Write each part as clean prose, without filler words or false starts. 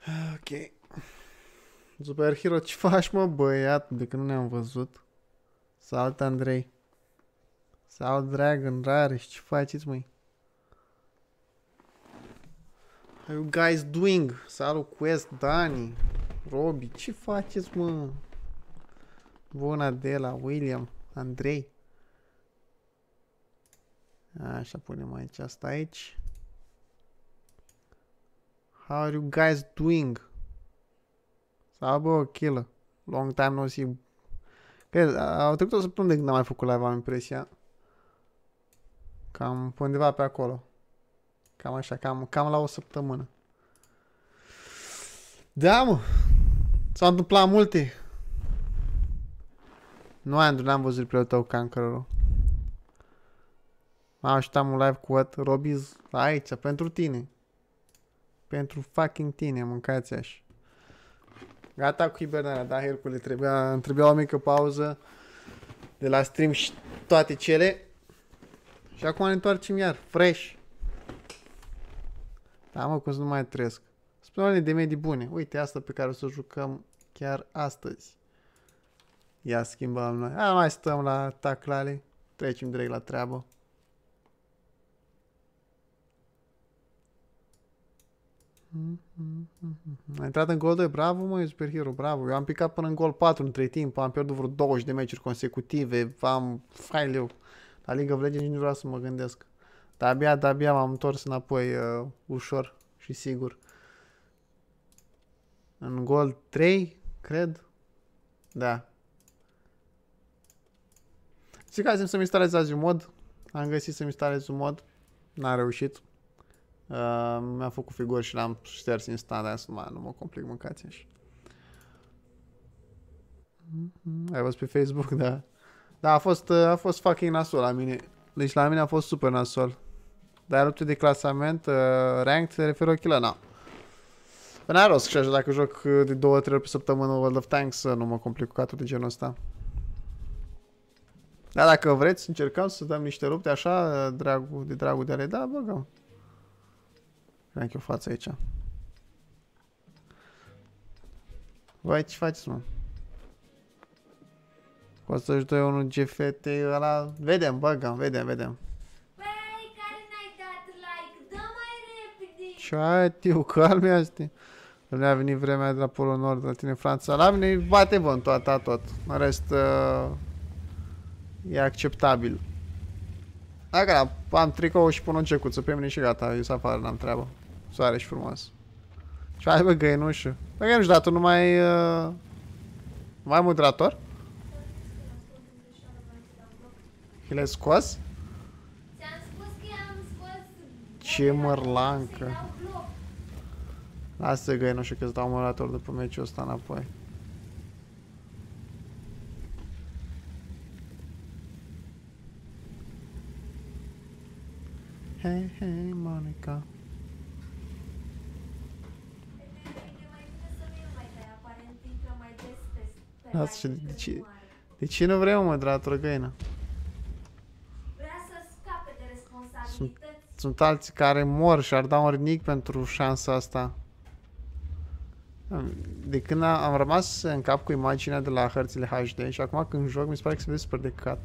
Ok. Superhero, ce faci, mă, băiat, de când nu ne-am văzut? Salut, Andrei. Salut, Dragon, Rareș, ce faceți, măi? How you guys doing? Salut, Quest, Dani, Robi, ce faceți, mă? Bună, Adela, William, Andrei. Așa, punem aici, asta aici. How are you guys doing? Salut, bă, killer. Long time no see. Cred, au trecut o săptămână de când am mai făcut live, am impresia. Cam pe undeva pe acolo. Cam așa, cam la o săptămână. Da, mă. S-au întâmplat multe. Nu, Andrew, n-am văzut replayul tău, Cankerul. M-am așteptat un live cu what? Robiz aici, pentru tine. Pentru fucking tine, mâncați așa. Gata cu hibernarea, da, Hercule, trebuia o mică pauză de la stream și toate cele. Și acum ne întoarcem iar, fresh. Da, mă, cum să nu mai trăiesc. Spune de medii bune. Uite, asta pe care o să o jucăm chiar astăzi. Ia schimbăm noi. Mai stăm la taclale. Trecem direct la treabă. A intrat în gol 2, bravo, mă, Superhero, bravo. Eu am picat până în gol 4 între timp, am pierdut vreo 20 de meciuri consecutive, faileu. La League of Legends nu vreau să mă gândesc. Dar abia m-am întors înapoi ușor și sigur. În gol 3, cred. Da. Zic că să-mi instalez azi un mod. Am găsit să-mi instalez un mod. N-a reușit. Mi-a făcut figuri și l-am șters instant, aia să nu mă complic, mâncați așa. Ai văzut pe Facebook, da. Da, a fost fucking nasol la mine. Deci la mine a fost super nasol. Dar lupte de clasament, ranked, se referă ochilă, na. Până n-a rost și așa, dacă joc de 2-3 ori pe săptămână World of Tanks, nu mă complic cu caturi de genul ăsta. Da, dacă vreți, încercăm să dăm niște lupte așa, de dragul de ale, da, băgăm. Cred că o față aici. Voi, ce faceți, mă? Poți să-și doi unul GFT ăla? Vedem, băgăm, vedem. Băi, care n-ai dat like? Dă mai repede! Ce ai, tiu, calme astea. Nu a venit vremea de la Polul Nord, la tine Franța. La mine bate vântul, tot. În rest, e acceptabil. Dacă am tricou și pun o gecuță pe mine și gata, ies afară, n-am treabă. Soare și frumos. Ce ai, bă, găinușă? Bă, găinușă, dar tu nu mai ai moderator? Și le-ai scos? Ți-am spus că i-am scos... Ce mărlancă. Să-i dau bloc. Lasă, găinușă, că îți dau moderator după meciul ăsta înapoi. Hei, hei, Monica. Lasă, de ce nu vrei, mă, moderator, găină? Vrea să scape de responsabilități. Sunt alții care mor și ar da un rinic pentru șansa asta. De când am rămas în cap cu imaginea de la hărțile HD și acum când joc mi se pare că se vede super de cat.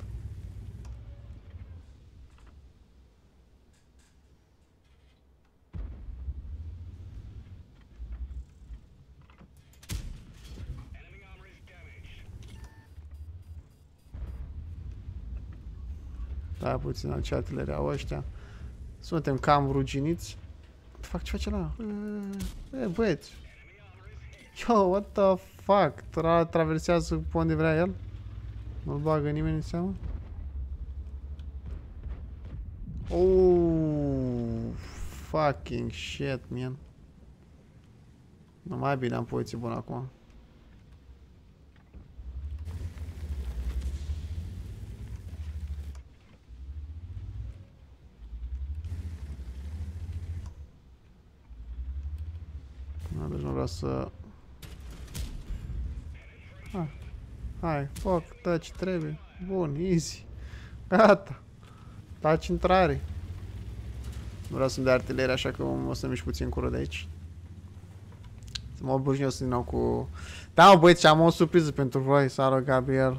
Da, puțin al ce artileria au ăștia. Suntem cam ruginiți. Fac ce face ăla? Băieți. Yo, what the fuck? Traversează pe unde vrea el? Nu-l bagă nimeni în seamă? Oh, fucking shit, man. Nu, mai bine am poziție bună acum. Deci nu vreau să... Hai, foc, dă ce trebuie. Bun, easy. Gata. Taci intrare. Nu vreau să-mi dea artilerie, așa că o să mișc puțin cură de aici. Mă obișnuiesc din nou cu... Da, mă, băieți, am o surpriză pentru voi, salut, Gabriel.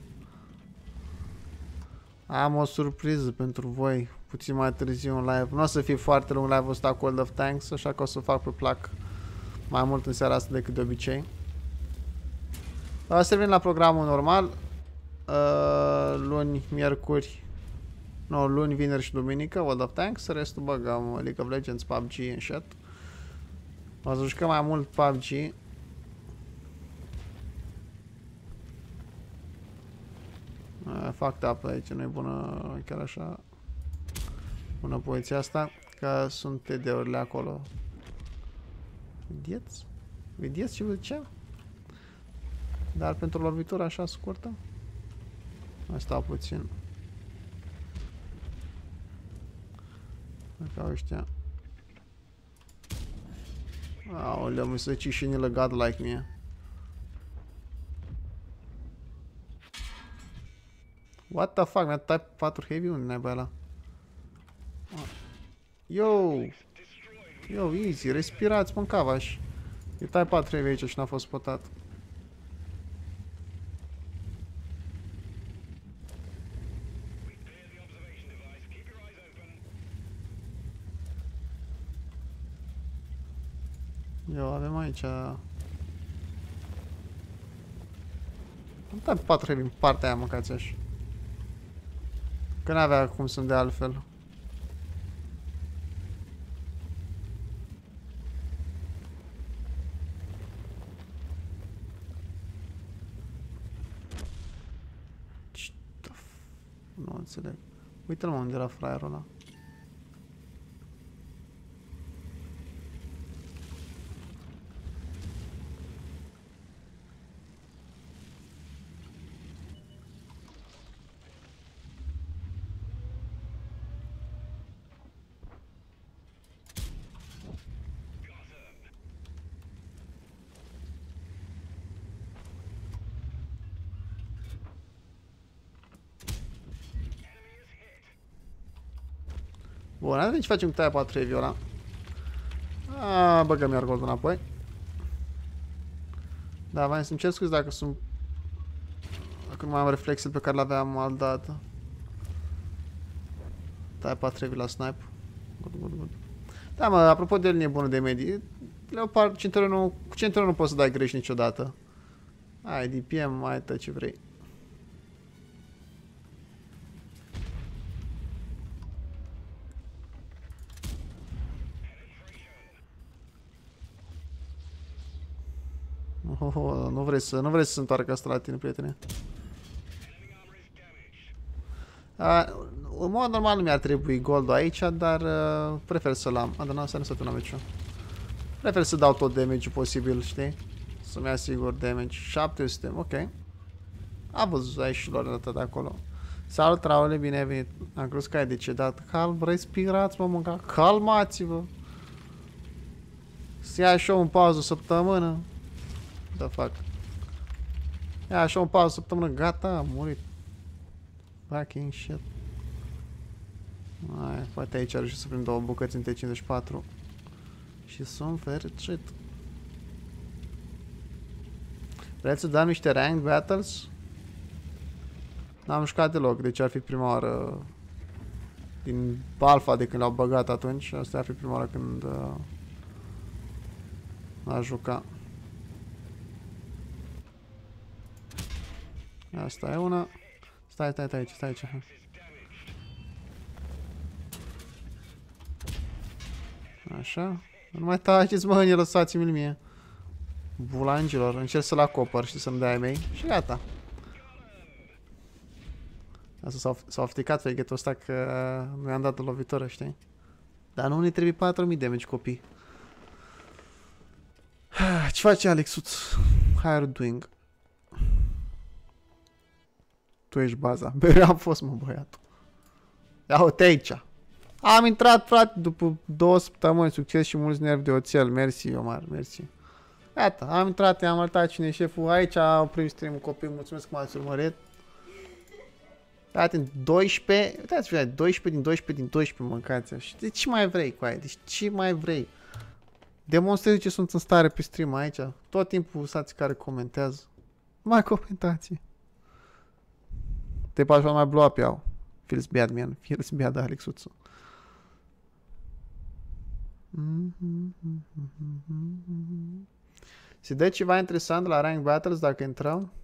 Am o surpriză pentru voi, puțin mai târziu în live. Nu o să fie foarte lung live-ul ăsta cu World of Tanks, așa că o să fac pe plac mai mult în seara asta decât de obicei. O să revenim la programul normal. Luni, miercuri, nu, luni, vineri și duminică, World of Tanks, restul băgăm League of Legends, PUBG and shit. O să jucăm mai mult PUBG. Fucked up aici, nu e bună chiar așa. Bună poziția asta, că sunt TD-urile acolo. Vedeți? Vedeți ce vă zicem? Dar pentru o lovitură așa scurtă. Mai stau puțin. Ca ăștia. Aoleu, mi se zice și ni legat like mie. What the fuck, mi-a type 4 heavy? Unde n-ai băi ăla? Yo! Yo, easy, respirați, mă, cavaș. E type 4 heavy aici și n-a fost spotat. Eu avem aici... Am type 4 heavy în partea aia, mâncați așa. Că n-avea cum să-mi dea altfel. Nu înțeleg. Uite-l, mă, unde era fraierul ăla. Bun, hai ce facem cu taia 4 heavy ăla. Băgăm iar goldul înapoi. Da, mai să-mi cer scuze dacă sunt... Dacă nu mai am reflexul pe care l-aveam altdată. Taia 4 heavy la snipe. Good. Da, mă, apropo de linie bună de medii, Leopard, cu centurionul nu poți să dai greș niciodată. Ai DPM, mai tot ce vrei. Nu vrei să se întoarcă asta la tine, prietene. În mod normal nu mi-ar trebui goldul aici, dar prefer să-l am. Dar n-am să nu s-a meciul. Prefer să dau tot damage-ul posibil, știi? Să-mi asigur damage. 700, ok. A văzut aici și lor atât de acolo. Salut, Raule, bine ai venit. Am crezut că ai decedat. Calm, respirați, mă, mânca. Calmați-vă. Să ia și eu în pauză o săptămână. The fuck. Ia așa un pauză săptămână, gata, am murit. Fucking shit. Hai, poate aici ar să prind două bucăți în T54. Și sunt fericit. Vreți să dăm niște ranked battles? N-am jucat deloc, deci ar fi prima oară din alpha de când l-au băgat atunci. Asta ar fi prima oară când a jucat. Asta e una. Stai aici. Așa. Nu mai taceți, mă, ne lăsați-mi-l mie. Bulangilor, încerc să-l acopăr și să-mi dai mei. Și gata. Asta s-a ofticat fake-ul ăsta că nu i-am dat o lovitură, știi? Dar nu ne trebuie 4000 damage, copii. Ce face Alexuț? How are you doing? Tu ești baza. Mereu am fost, mă, băiatul. Ia uite aici. Am intrat, frate, după 2 săptămâni, succes și mulți nervi de oțel. Mersi, Omar, mersi. Gata, am intrat, i-am arătat cine e șeful. Aici au primit stream-ul, copii, mulțumesc că m-ați urmărit. Uite, 12, uitați-vă, 12 din 12 din 12 mâncați. Și de ce mai vrei cu aia? Deci ce mai vrei? Demonstrez ce sunt în stare pe stream aici. Tot timpul usați care comentează. Mai comentați. Te faci mai blow up iau. Feels bad, man. Feels bad, Alexuțu. Se dă ceva interesant la Rank Battles dacă intrăm?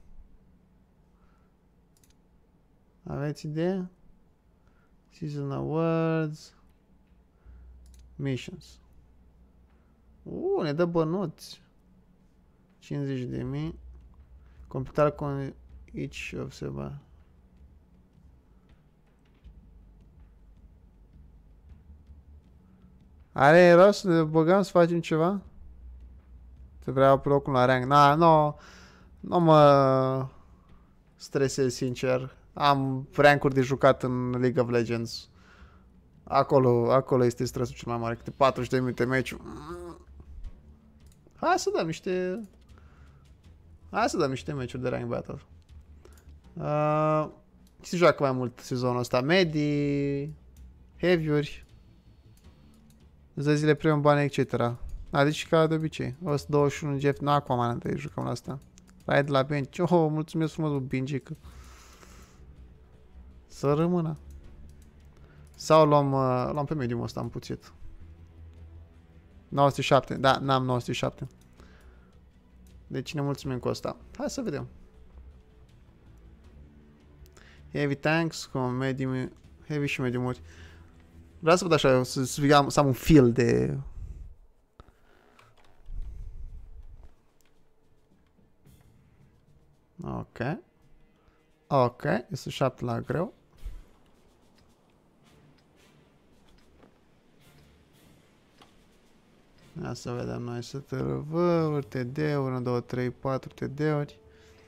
Aveți idee? Season Awards. Missions. Ne dă bănuți. 50.000. Completarea cu each of seba. Are rost să ne băgăm să facem ceva? Să vreau pe locul la rank. Nu mă stresez sincer. Am rankuri de jucat în League of Legends. Acolo este stresul cel mai mare. Câte 40 de minute meci. Hai să dăm niște meciuri de rank battle. Se joacă mai mult sezonul ăsta. Medii, heavy-uri, zile premium, bani, etc. Deci ca de obicei. 121 Jeff. Nu, acum mai întâi jucăm la asta. Raid la bench. Mulțumesc frumos, Bingică. Să rămână. Sau luăm pe medium ăsta împuțit. 907. Da, n-am 907. Deci ne mulțumim cu asta. Hai să vedem. Heavy tanks cu medium, heavy și medium-uri. Vreau să văd așa, să am un feel de... Ok. Ok, este 7 la greu. Ia să vedem noi STRV-uri, TD-uri, 1, 2, 3, 4 TD-uri.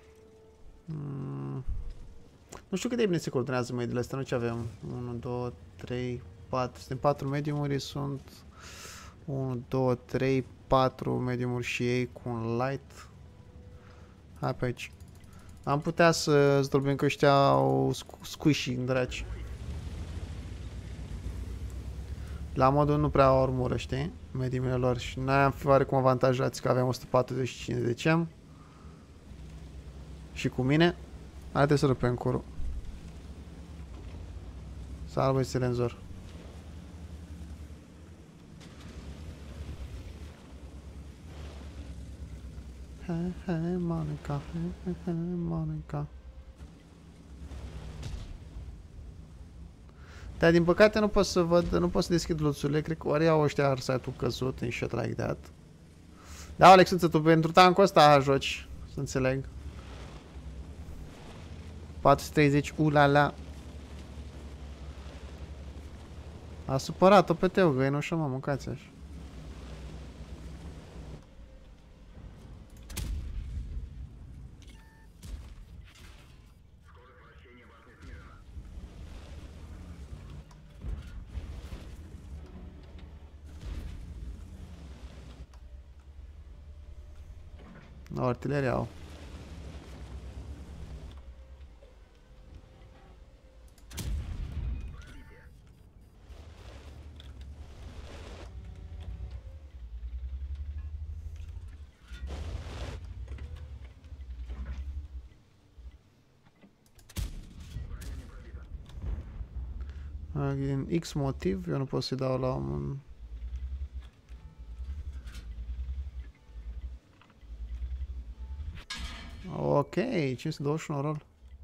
Nu știu cât de bine se coordonează mediile astea, nu ce avem. 1, 2, 3, 4. Suntem 4 medium-uri, sunt 1, 2, 3, 4 medium-uri și ei cu un light. Hai pe aici. Am putea să zdrobim că ăștia au squishy în draci. La modul nu prea au armură, știi? Mediumile lor și noi am fi oarecum avantajați că avem 145 de cem. Și cu mine. Haideți să rupem curul. Salvă-i Silenzor. Hey, Monica, hey, Monica. Dar din păcate nu pot să văd, nu pot să deschid luțurile, cred că ori au ăștia arsight-ul căzut în shit like that. Da, Alexuță, tu pentru tankul ăsta joci, să înțeleg. 430, ulala. A supărat-o pe teu, găinușă, mă, mâncați așa. No, artileria au. Din X motiv, eu nu pot să-i dau la un... Ok, 521 rol.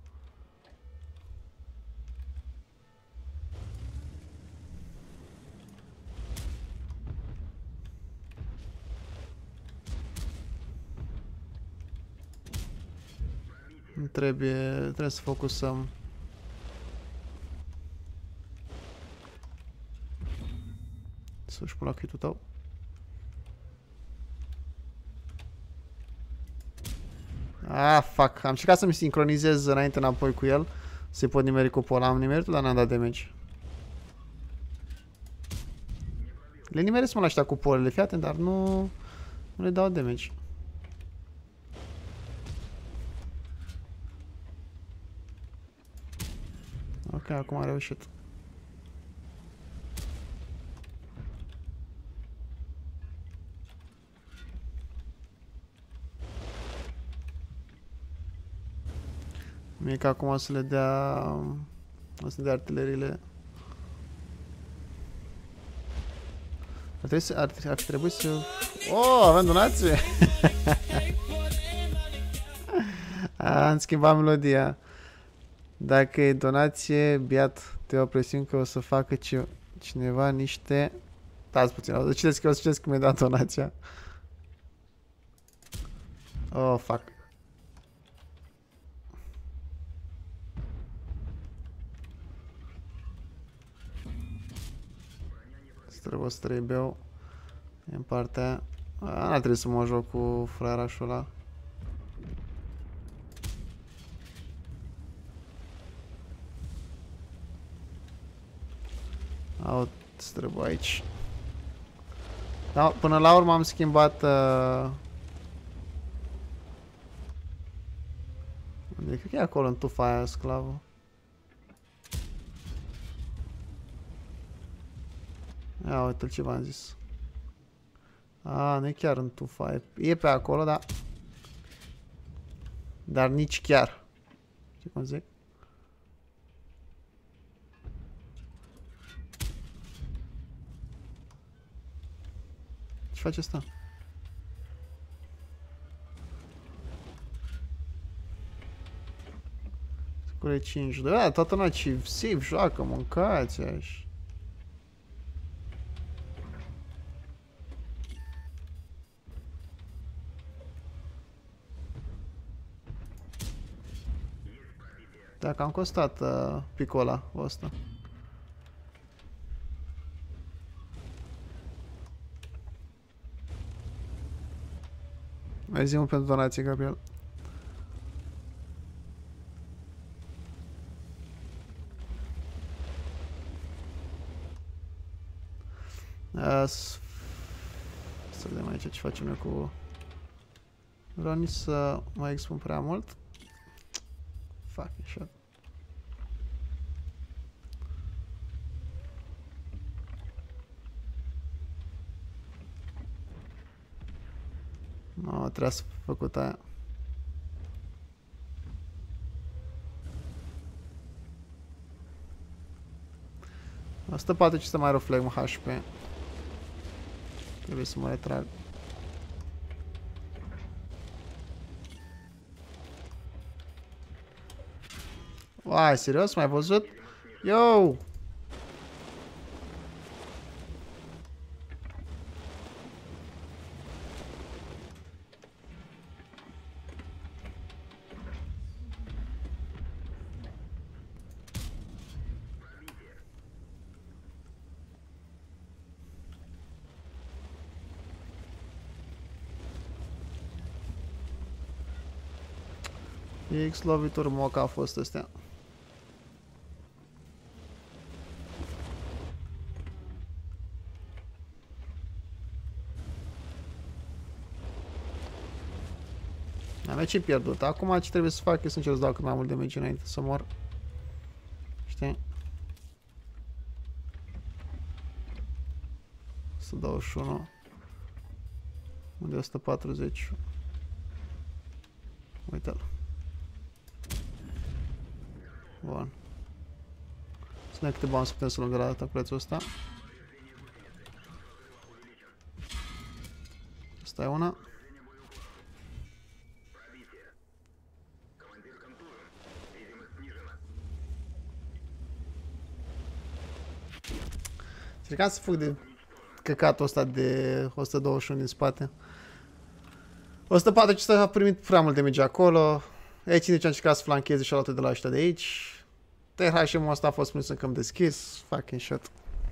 Trebuie să focusăm. Să-și pula kit-ul tău. Ah, fuck. Am încercat să-mi sincronizez înainte înapoi cu el. Se pot nimeri cu pola. Am nimerit, dar n-am dat damage. Le nimeresc mă la ăștia cu polele, fii atent, dar nu le dau damage. Ok, acum am reușit. Nimic acum o să le dea... O să le dea artileriile. Ar trebui să... Oh, avem donație! Am schimbat melodia. Dacă e donație, biat, te opresiuni că o să facă cineva niște... Stați puțin, o să citesc că mi-a dat donația. Oh, fuck. O să trebuiau în partea aia. N-ar trebui să mă joc cu fraierașul ăla. Au, trebuie aici. Da, până la urmă am schimbat... Unde cred că e acolo în tufa aia, sclavă. Ia uite-l ce v-am zis. A, nu e chiar în tufa, e pe acolo, da. Dar nici chiar. Ce cum zic? Ce face asta? Scure 5. Da, toată lumea ce safe joacă, mâncați așa. Dacă am costat picul ăla ăsta. Mai zi-mă pentru donație, Gabriel. Să vedem aici ce facem eu cu... Vreau nici să mai expun prea mult. Fucking shit. No, trebuie să făcut aia. Asta poate ce să mai reflecm HP. Trebuie să mă retrag. Uai, serios? M-ai văzut? Yo! X lovituri moca a fost astea. Am ce pierdut. Acum ce trebuie să fac e să încerc să dau cât mai mult damage înainte să mor. Știi? 121. Unde e 140? Uite-l. Bun. Să vedem câte bani să putem să luăm de la data prețul ăsta. Asta e una. Încercam să fug de căcatul ăsta de 121 din spate. 140 a primit prea mult damage acolo. Aici nici am încercat să flancheze și alte de la ăștia de aici. THM-ul ăsta a fost prins în câmp deschis. Fucking shit.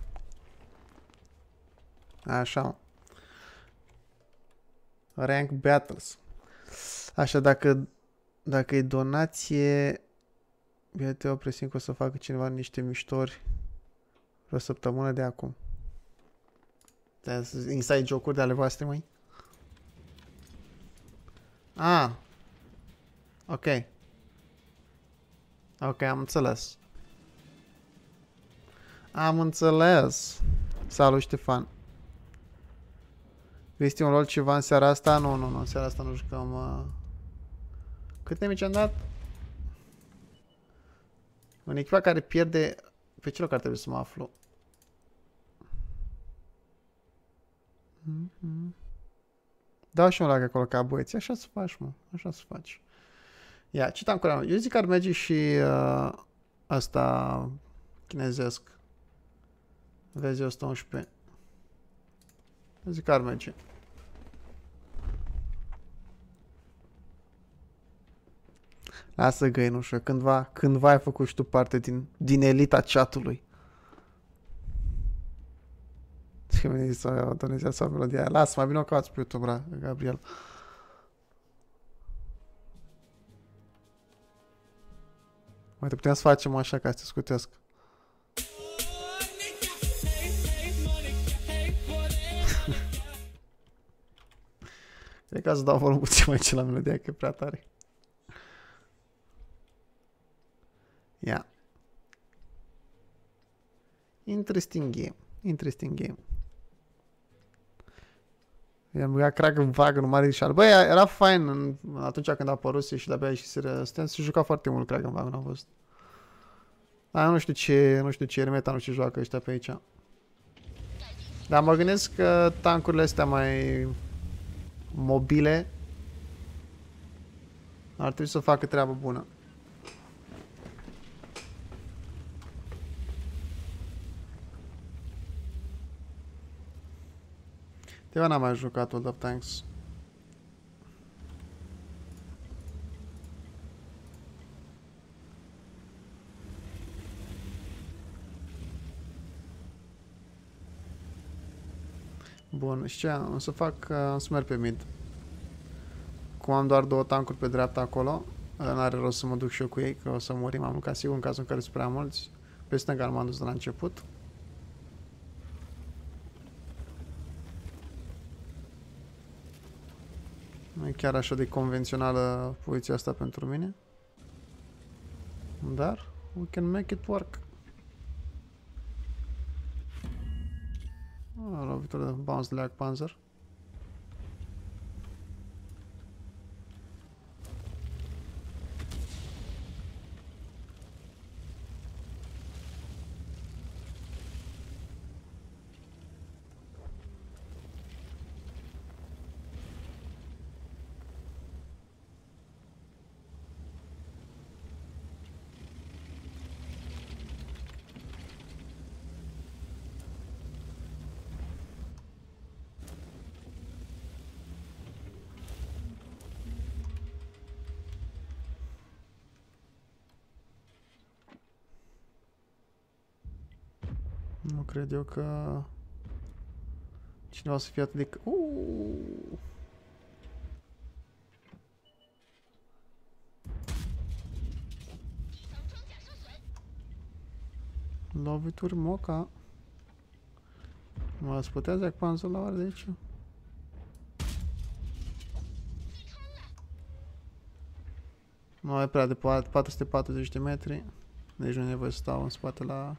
Așa. Rank Battles. Așa, dacă e donație... Iată o presiune că o să facă cineva niște miștori o săptămână de acum. Inside jocuri de ale voastre, măi? Ah. Ok. Ok, am înțeles. Am înțeles. Salut, Ștefan. Vezi un rol ceva în seara asta? Nu, în seara asta nu jucăm. Cât nemici am dat? În echipa care pierde... Pe ce loc ar trebui să mă aflu? Dau și un lag acolo ca băieți. Așa să faci, mă. Așa să faci. Ia, ce tancuri am? Eu zic că ar merge și asta chinezesc. Vezi 111. Eu zic că ar merge. Lasă găinușă, cândva ai făcut și tu parte din elita chatului. Și mi-a zis să Dumnezeu sau melodia aia. Lasă, mai bine o cauți pe YouTube, Gabriel. Uite, putem să facem așa ca să te scutesc. Cred că să dau volum puțin mai ce la melodia, că e prea tare. Ia. Interesting game. Interesting game. I-am băgat crack în vagă, nu mare și băi, era fain atunci când a apărut și de-abia ieșiseră Stance, se juca foarte mult crack în vagă, n-am văzut. Dar nu știu ce Ermeta nu știu ce joacă ăștia pe aici. Dar mă gândesc că tankurile astea mai mobile ar trebui să facă treabă bună. Eu n-am mai jucat World of Tanks. Bun, și ce? O să fac, o să merg pe mid. Cum am doar 2 tankuri pe dreapta acolo, n-are rost să mă duc și eu cu ei, că o să murim, am mâncat sigur în cazul în care sunt prea mulți. Pe stânga m-am dus de la început. Nu e chiar așa de convențională poziția asta pentru mine. Dar, we can make it work. Lovitură de bounce lag panzer. Nu cred eu că cineva o să fie atât de... Lovituri moca. Mă putea zic panzul la oare de aici? Nu e prea de 440 de metri. Deci nu e nevoie să stau în spate la...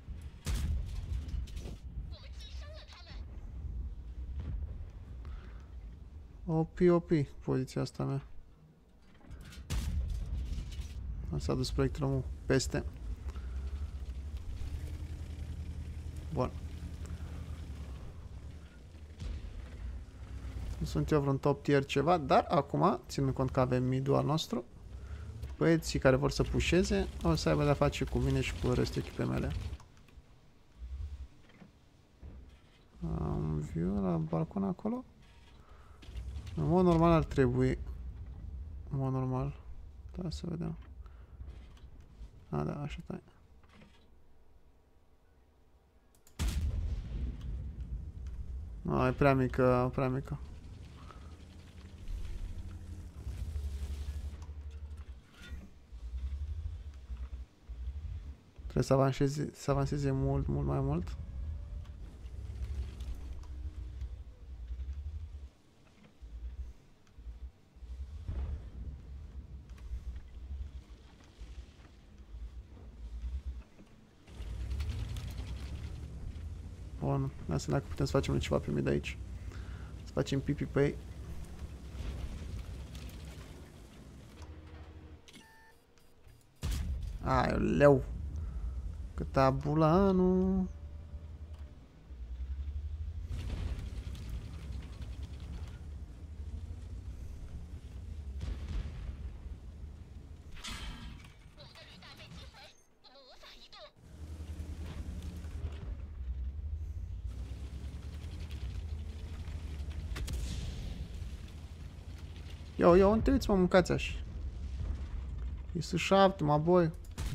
OP, poziția asta mea. S-a dus proiectilul peste. Bun. Nu sunt eu vreun top tier ceva, dar acum, ținând cont că avem mid-ul al nostru, băieții care vor să pușeze o să aibă de-a face cu mine și cu restul echipei mele. Am view la balcon acolo. În mod normal ar trebui. În mod normal. Da, să vedem. A, da, așa tai. Nu, e prea mică, prea mică. Trebuie să avanseze mult, mult mai mult. Bun, lasă dacă putem să facem ceva pe mid aici. Să facem pipi pe ei. Aoleu. Câta bulanul. Eu, unde te uiți, mă, mâncați așa? Este 7, mă, boi.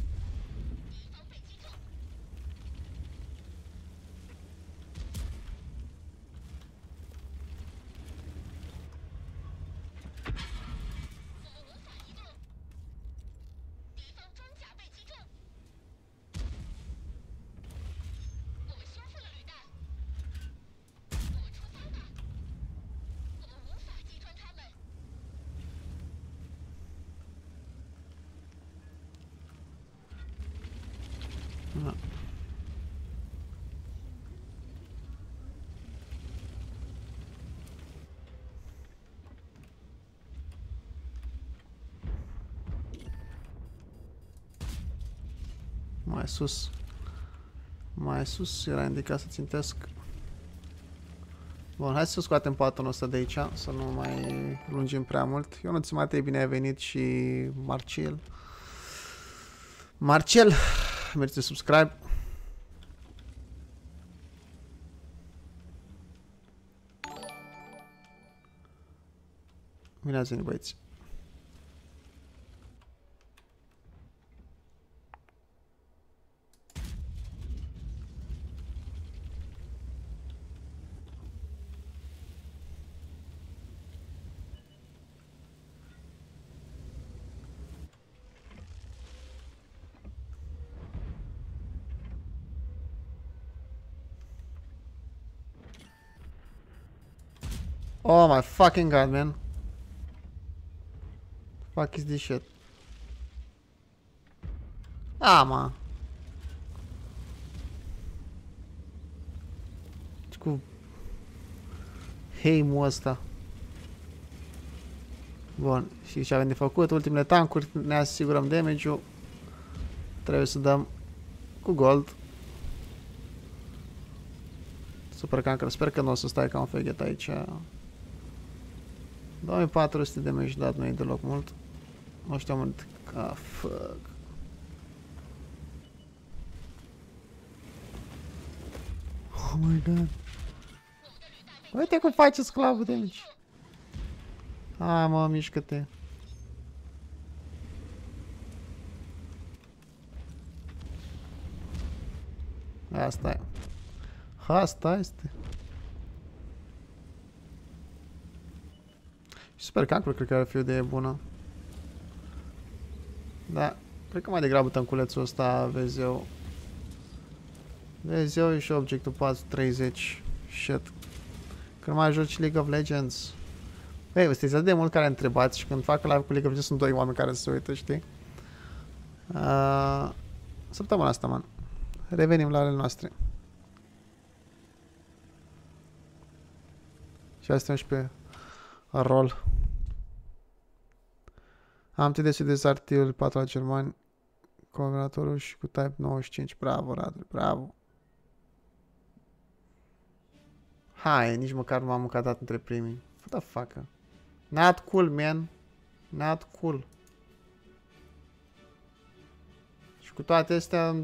Mai sus. Mai sus era indicat să țintesc. Bun, hai să scoatem patonul ăsta de aici, să nu mai lungim prea mult. Eu nu ți Matei, bine ai venit și Marcel. Marcel, mergi de subscribe. Bine ați venit, băieți. Oh my fucking god, man. Fuck is this shit? Mă. Cu heimul ăsta. Bun, și ce avem de făcut? Ultimele tankuri, ne asigurăm damage-ul. Trebuie să dăm cu gold. Super cancer, sper că nu o să stai ca un feghet aici. 2400 de damage dat, nu e deloc mult. Nu știu mult. Fuck. Oh my god. Uite cum face sclavul de aici. Hai mă, mișcă-te. Asta e. Asta este. Și super cancru cred că ar fi o idee bună. Da, cred că mai degrabă tănculețul ăsta, vezi eu. Vezi eu e și obiectul 430. Shit. Când mai joci League of Legends. Băi, sunteți atât de mult care întrebați și când fac live cu League of Legends sunt doi oameni care se uită, știi? Săptămâna asta, man. Revenim la ale noastre. Și asta și pe rol. Am TDS de artiul 4 la germani. Combinatorul și cu type 95. Bravo, Radu, bravo. Hai, nici măcar nu m-am mâncat între primii. What the fuck? Not cool, man. Not cool. Și cu toate astea...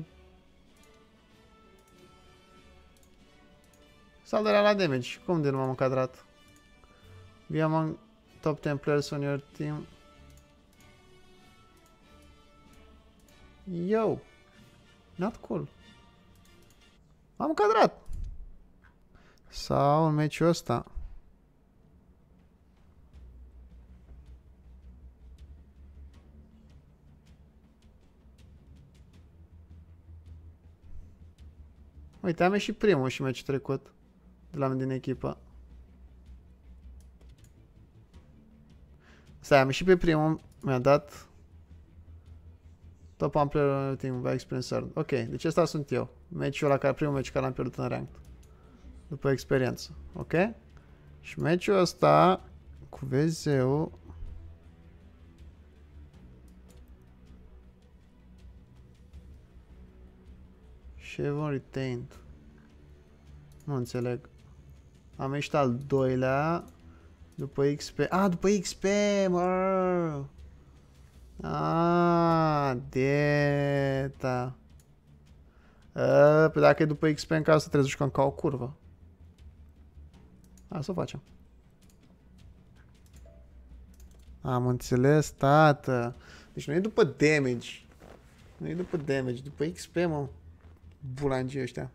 Salvarea la damage. Cum de nu m-am încadrat? Be among top 10 players on your team. Yo. Not cool. M-am încadrat. Sau în meciul ăsta. Uite, am ieșit primul și meciul trecut. De la mine din echipă. Stai, am ieșit pe primul. Mi-a dat top player team by experience earned. Ok, deci ăsta sunt eu. Meciul ăla care, primul meci care l-am pierdut în ranked. După experiență. Ok? Și meciul ăsta cu Vezeu. Chevron Retained. Nu înțeleg. Am ieșit al doilea. După XP. Ah, după XP, mă! Ah, deta. Păi dacă e după XP în casă trebuie să jucăm ca o curvă. Hai să o facem. Am înțeles, tată. Deci nu e după damage. Nu e după damage, după XP, mă. Bulangii ăștia.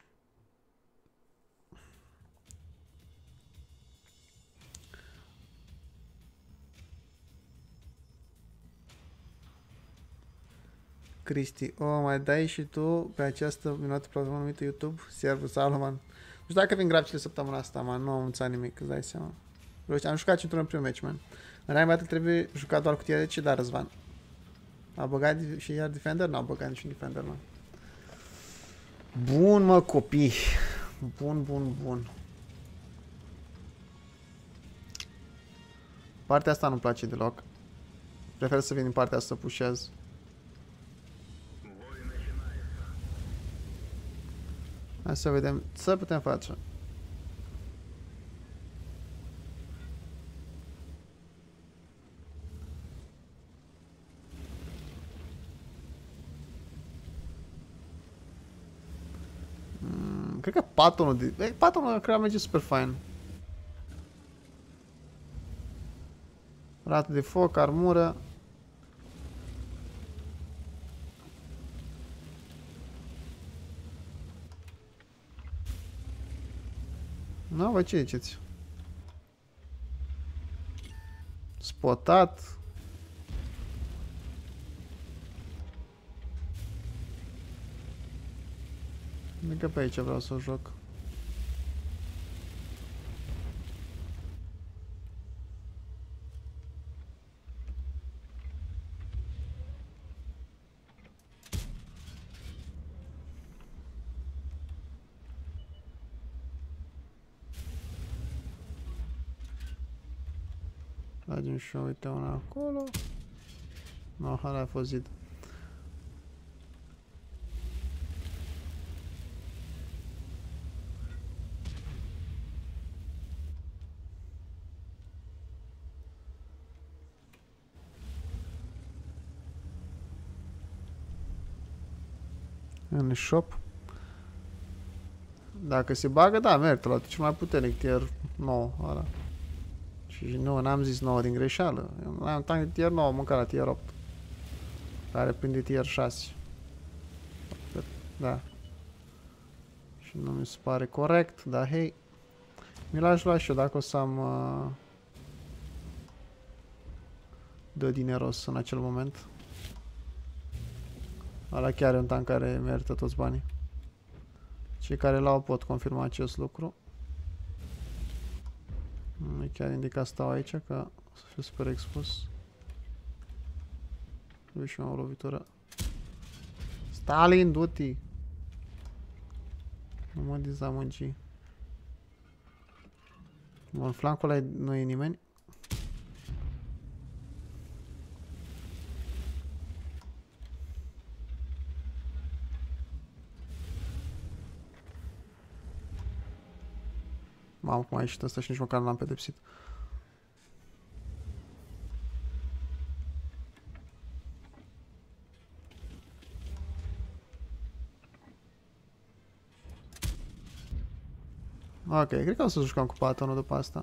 Cristi, mai dai și tu pe această minunată platformă numită YouTube, Servus Salman. Nu știu dacă vin graficile săptămâna asta, man, nu am înțeles nimic, îți dai seama. Am jucat într-un prim match, man. În Ryan Battle trebuie jucat doar cu tine, de ce da, Răzvan? A băgat și iar Defender? N-a băgat niciun Defender, man. Bun, mă, copii. Bun, bun, bun. Partea asta nu-mi place deloc. Prefer să vin din partea asta să pușez. Hai să vedem ce putem face. Cred că patonul cred că merge super fain. Rată de foc, armură. Nu, voi ce ziceți? Spotat. Cred că pe aici vreau să o joc. Tragem și uite una acolo. No, ăla a fost zid. În shop. Dacă se bagă, da, merită la cel mai puternic tier 9 ăla. Și nu, n-am zis 9 din greșeală. Am tank de tier 9, mâncat la tier 8. Care prinde tier 6. Da. Și nu mi se pare corect, dar hei. Mi l-aș lua și eu dacă o să am de dineros în acel moment. Ăla chiar e un tank care merită toți banii. Cei care l-au pot confirma acest lucru. Nu chiar indica stau aici, că să fiu super expus. Trebuie și o lovitură. Stalin, du-te! Nu mă dezamăgi. În flancul ăla nu e nimeni. Mamă, cum a ieșit ăsta și nici măcar nu l-am pedepsit. Ok, cred că o să jucăm cu patonul după asta.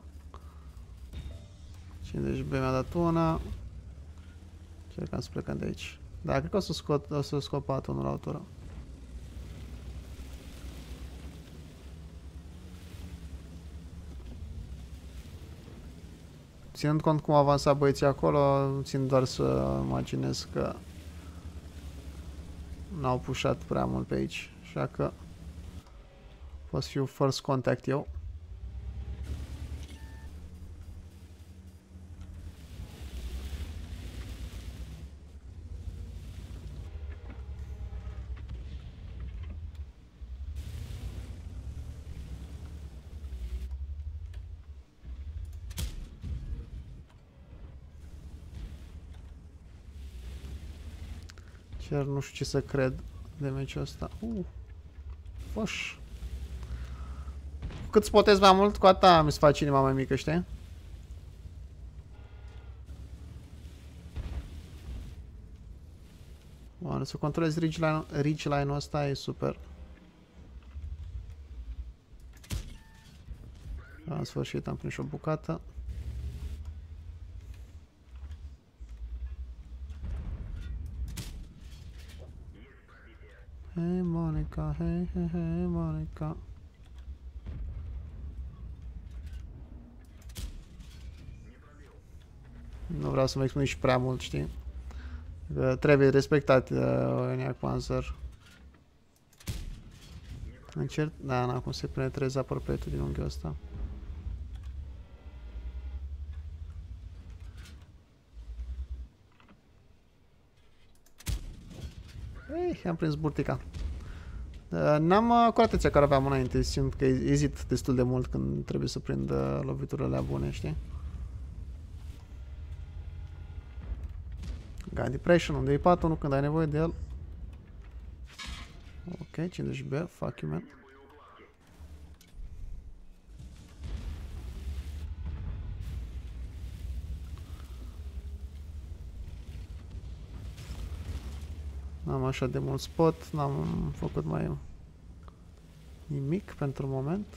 50B mi-a dat una. Încercam să plecăm de aici. Da, cred că o să scot patonul la autoră. Ținând cont cum au avansat băieții acolo, țin doar să imaginez că n-au pușat prea mult pe aici, așa că pot să fiu first contact eu. Chiar nu știu ce să cred de meciul ăsta. Foș. Cu cât spotezi mai mult, cu atâta mi se face inima mai mică, știi? Bun, să controlezi ridgeline-ul ăsta, e super. În sfârșit am prins o bucată. Hei Monica, hei, hei, hei Monica. Nu vreau să mă expun și prea mult, știi? Că trebuie respectat Eniac Panzer. Încerc, da, n-am cum să penetrez apropetul din unghiul ăsta. Ei, am prins burtica. N-am cu atenția care aveam înainte, simt că ezit destul de mult când trebuie să prind loviturile bune, știi? Gun Depression, unde e patonul când ai nevoie de el? Ok, 50B, fuck you, man. N-am așa de mult spot, n-am făcut mai nimic pentru moment.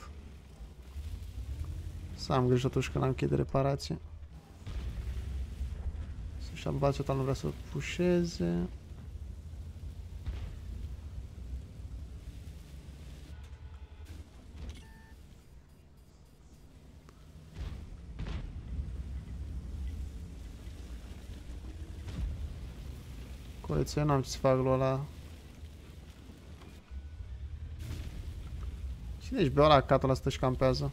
Să am grijă totuși când am chei de reparație. Și albați total nu vrea să pușeze. Coleția, n-am ce să fac lui ăla. Și deci beau la catul ăsta și campează.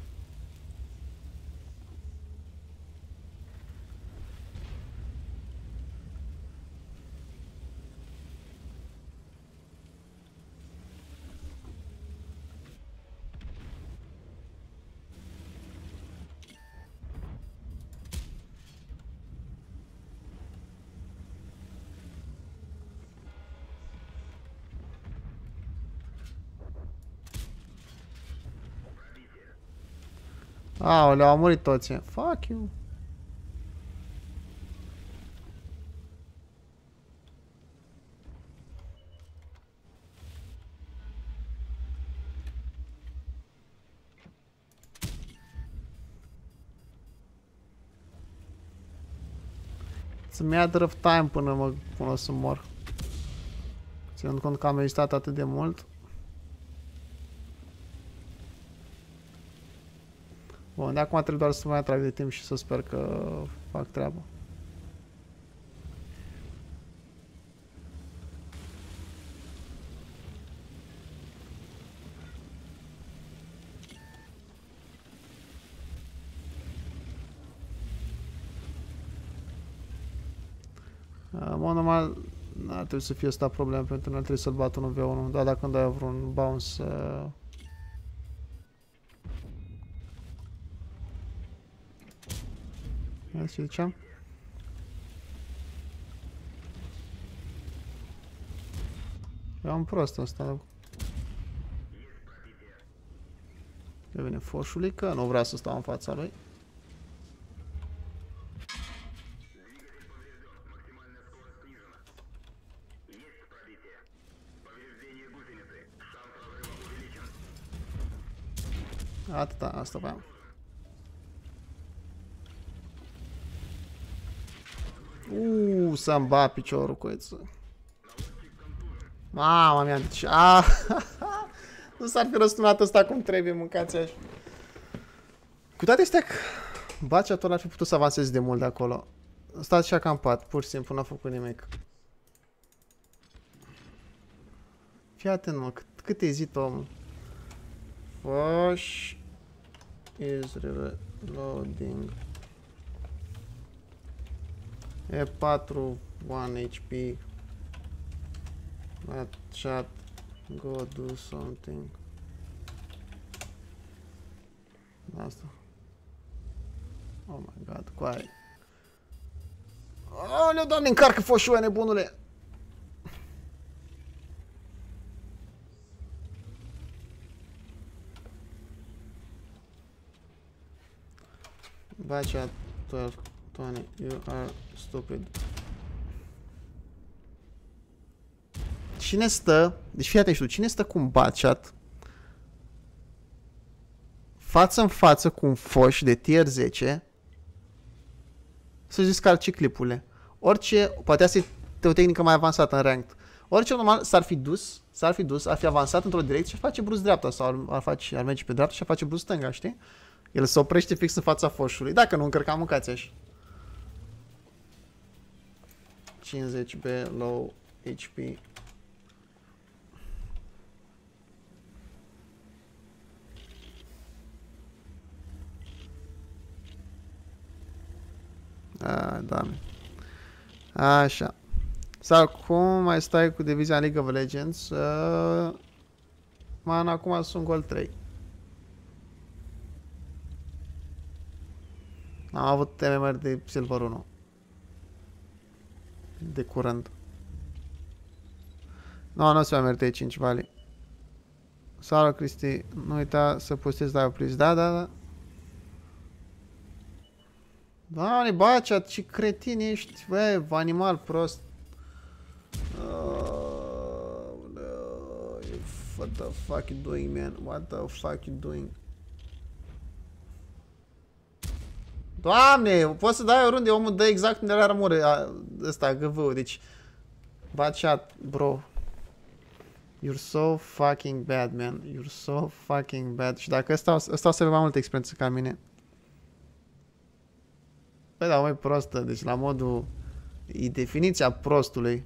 Aoleu, au murit toți. Fuck you. Să-mi ia rough time până o să mor. Ținând cont că am rezistat atât de mult. Bun, de acum trebuie doar să mai atrag de timp și să sper că fac treaba. În mod normal, n-ar trebui să fie asta problemă pentru noi, trebuie să-l bat 1v1, dar dacă îmi dai vreun bounce... Ce ziceam? Eu am prost asta. Devine foșulică, nu vrea să stau în fața lui. Atâta, asta voiam. Să-mi bat piciorul, coiță. Mama mea, deci... Nu s-ar fi răsturnat ăsta cum trebuie, mâncați așa. Cu toate astea, Baciatul ar fi putut să avanseze de mult de acolo. Stați și a campat, pur și simplu, n-a făcut nimic. Fii atent, mă, cât ezit omul. Foș is reloading. E4, 1 HP. Chat, go do something. Asta. Oh my god, coai. Aoleu, doamne, încarcă foșul, nebunule! Bacea 12, 20, you are stupid. Cine stă, deci fii atent și tu, cine stă cu un Bachat față în față cu un foș de tier 10 să-și descarce clipurile. Orice, poate asta e o tehnică mai avansată în ranked. Orice normal s-ar fi dus, ar fi avansat într-o direcție și ar face brusc dreapta sau ar merge pe dreapta și ar face brusc stânga, știi? El se oprește fix în fața foșului. Dacă nu încărca, mâncați așa. 50 B low HP. Doamne. Așa. Sau cum mai stai cu divizia League of Legends? Man, acum sunt gol 3. Am avut MMR de Silver 1. De curând. Nu se va merge 5 vali. Salut, Cristi. Nu uita să postezi live, please. Da. Doamne, Bachat, ce cretin ești, bă, animal prost. What the fuck you doing, man? What the fuck you doing? Doamne, poți să dai oriunde, omul dă exact unde are armură ăsta, GV-ul, deci... Bachat, bro. You're so fucking bad, man. You're so fucking bad. Și dacă ăsta o să avea mai multă experiență ca mine. Păi da, mai prostă, deci la modul... E definiția prostului.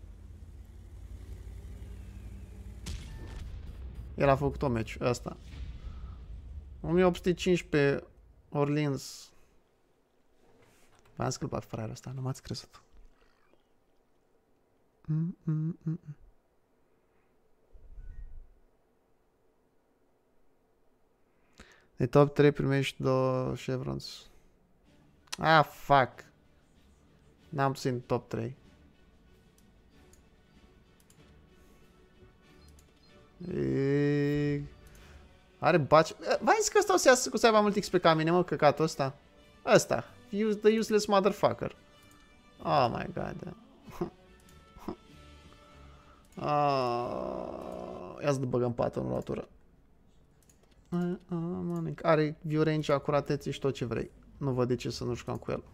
El a făcut o meci, ăsta. 1815 Orleans. V-am scăpat fraierul ăsta, nu m-ați crezut. De top 3 primești 2 chevrons. Ah, fuck. N-am ținut top 3. Are baci. V-am zis că ăsta o să iasă, că o să aibă mult XP ca mine, mă, căcatul ăsta. Ăsta. The useless motherfucker. Oh my god. Ia să băgăm patul în latură. Are view range, acuratețe și tot ce vrei. Nu văd de ce să nu jucăm cu el.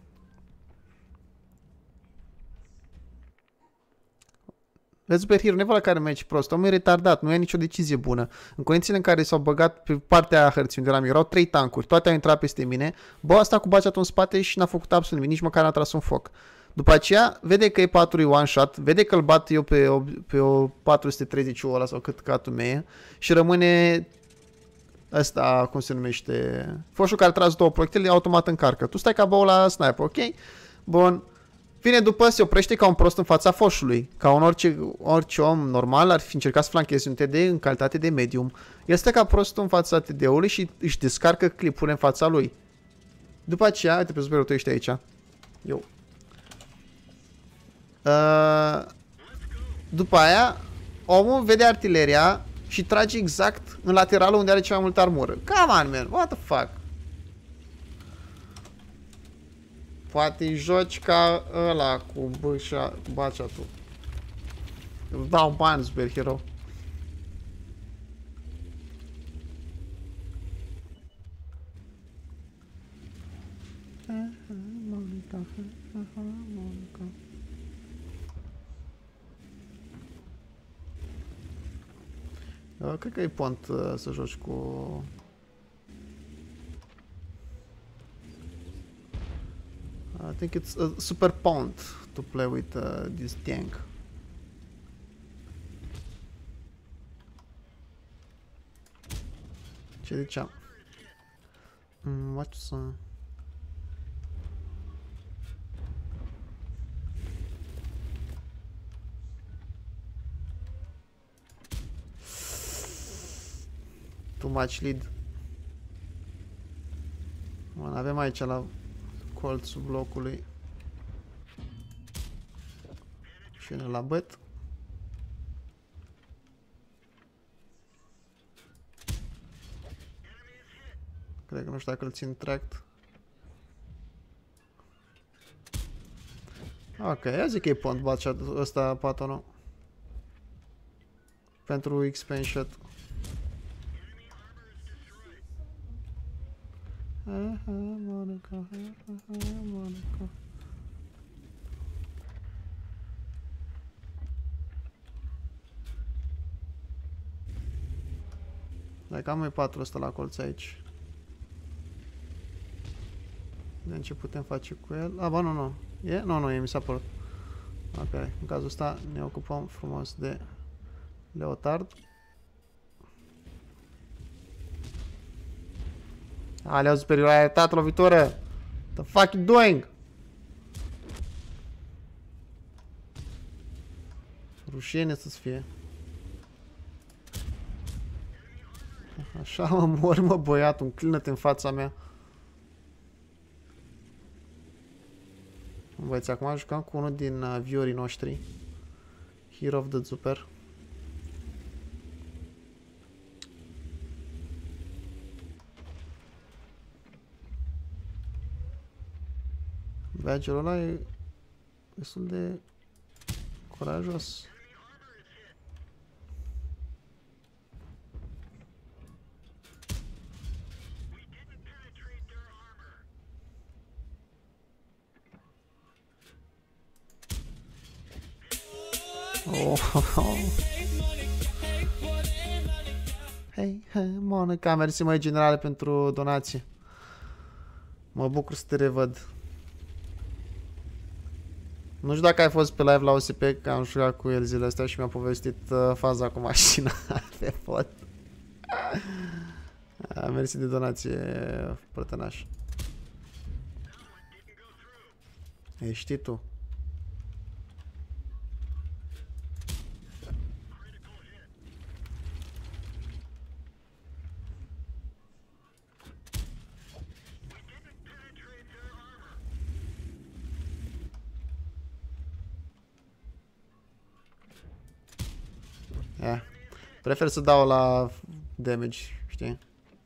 Vezi, Superhero, nu e la care mergi prost. Omul e retardat, nu e nicio decizie bună. În condițiile în care s-au băgat pe partea hărții unde eram, erau 3 tancuri, toate au intrat peste mine. Bă, asta cu Bachat în spate și n-a făcut absolut nimic, nici măcar n-a tras un foc. După aceea, vede că e 4 one shot, vede că îl bat eu pe o 430 ăla sau cât catul meu și rămâne ăsta, cum se numește, foșul care a tras 2 proiectile, automat încarcă. Tu stai ca băul la sniper, ok? Bun. Vine după, se oprește ca un prost în fața foșului. Ca un orice om normal ar fi încercat să flancheze un TD în calitate de medium. El stă ca prostul în fața TD-ului și își descarcă clipurile în fața lui. După aceea, uite pe Superul, tu ești aici. Eu. După aia, omul vede artileria și trage exact în lateralul unde are cea mai multă armură. Come on, man, what the fuck? Poate joci ca ăla cu Bachat-ul. Îți dau bani, Superhero. Cred că e pont să joci cu... I think it's a super pont to play with this tank. Ce ziceam? What's too much lead. Bun, avem aici la colțul blocului și ne la băt. Cred că nu știu dacă îl țin tract. Ok, ia zic că e pont bat ăsta patonul. Pentru XP shot. Monica, Monica. Dai cam mai 4 ăsta la colț aici. Vedem ce putem face cu el. A, ba, nu. E? Nu, e, mi s-a părut. Ok, în cazul ăsta ne ocupăm frumos de Leotard. Alea, superioritate, lovitură! The fuck you doing? Rușine să-ți fie. Așa mă mor, mă, băiatul, înclină-te în fața mea. Băieți, acum jucam cu unul din viewerii noștri. Hero of the Super. Badgerul ăla e destul de curajos. Hei, Monica, mersi mai generale pentru donație. Mă bucur să te revăd. Nu știu dacă ai fost pe live la OSP, că am jucat cu el zilele astea și mi-a povestit faza cu mașina pe pot. Mersi de donație, prătănaș. Știi tu. Prefer să dau la damage, știi?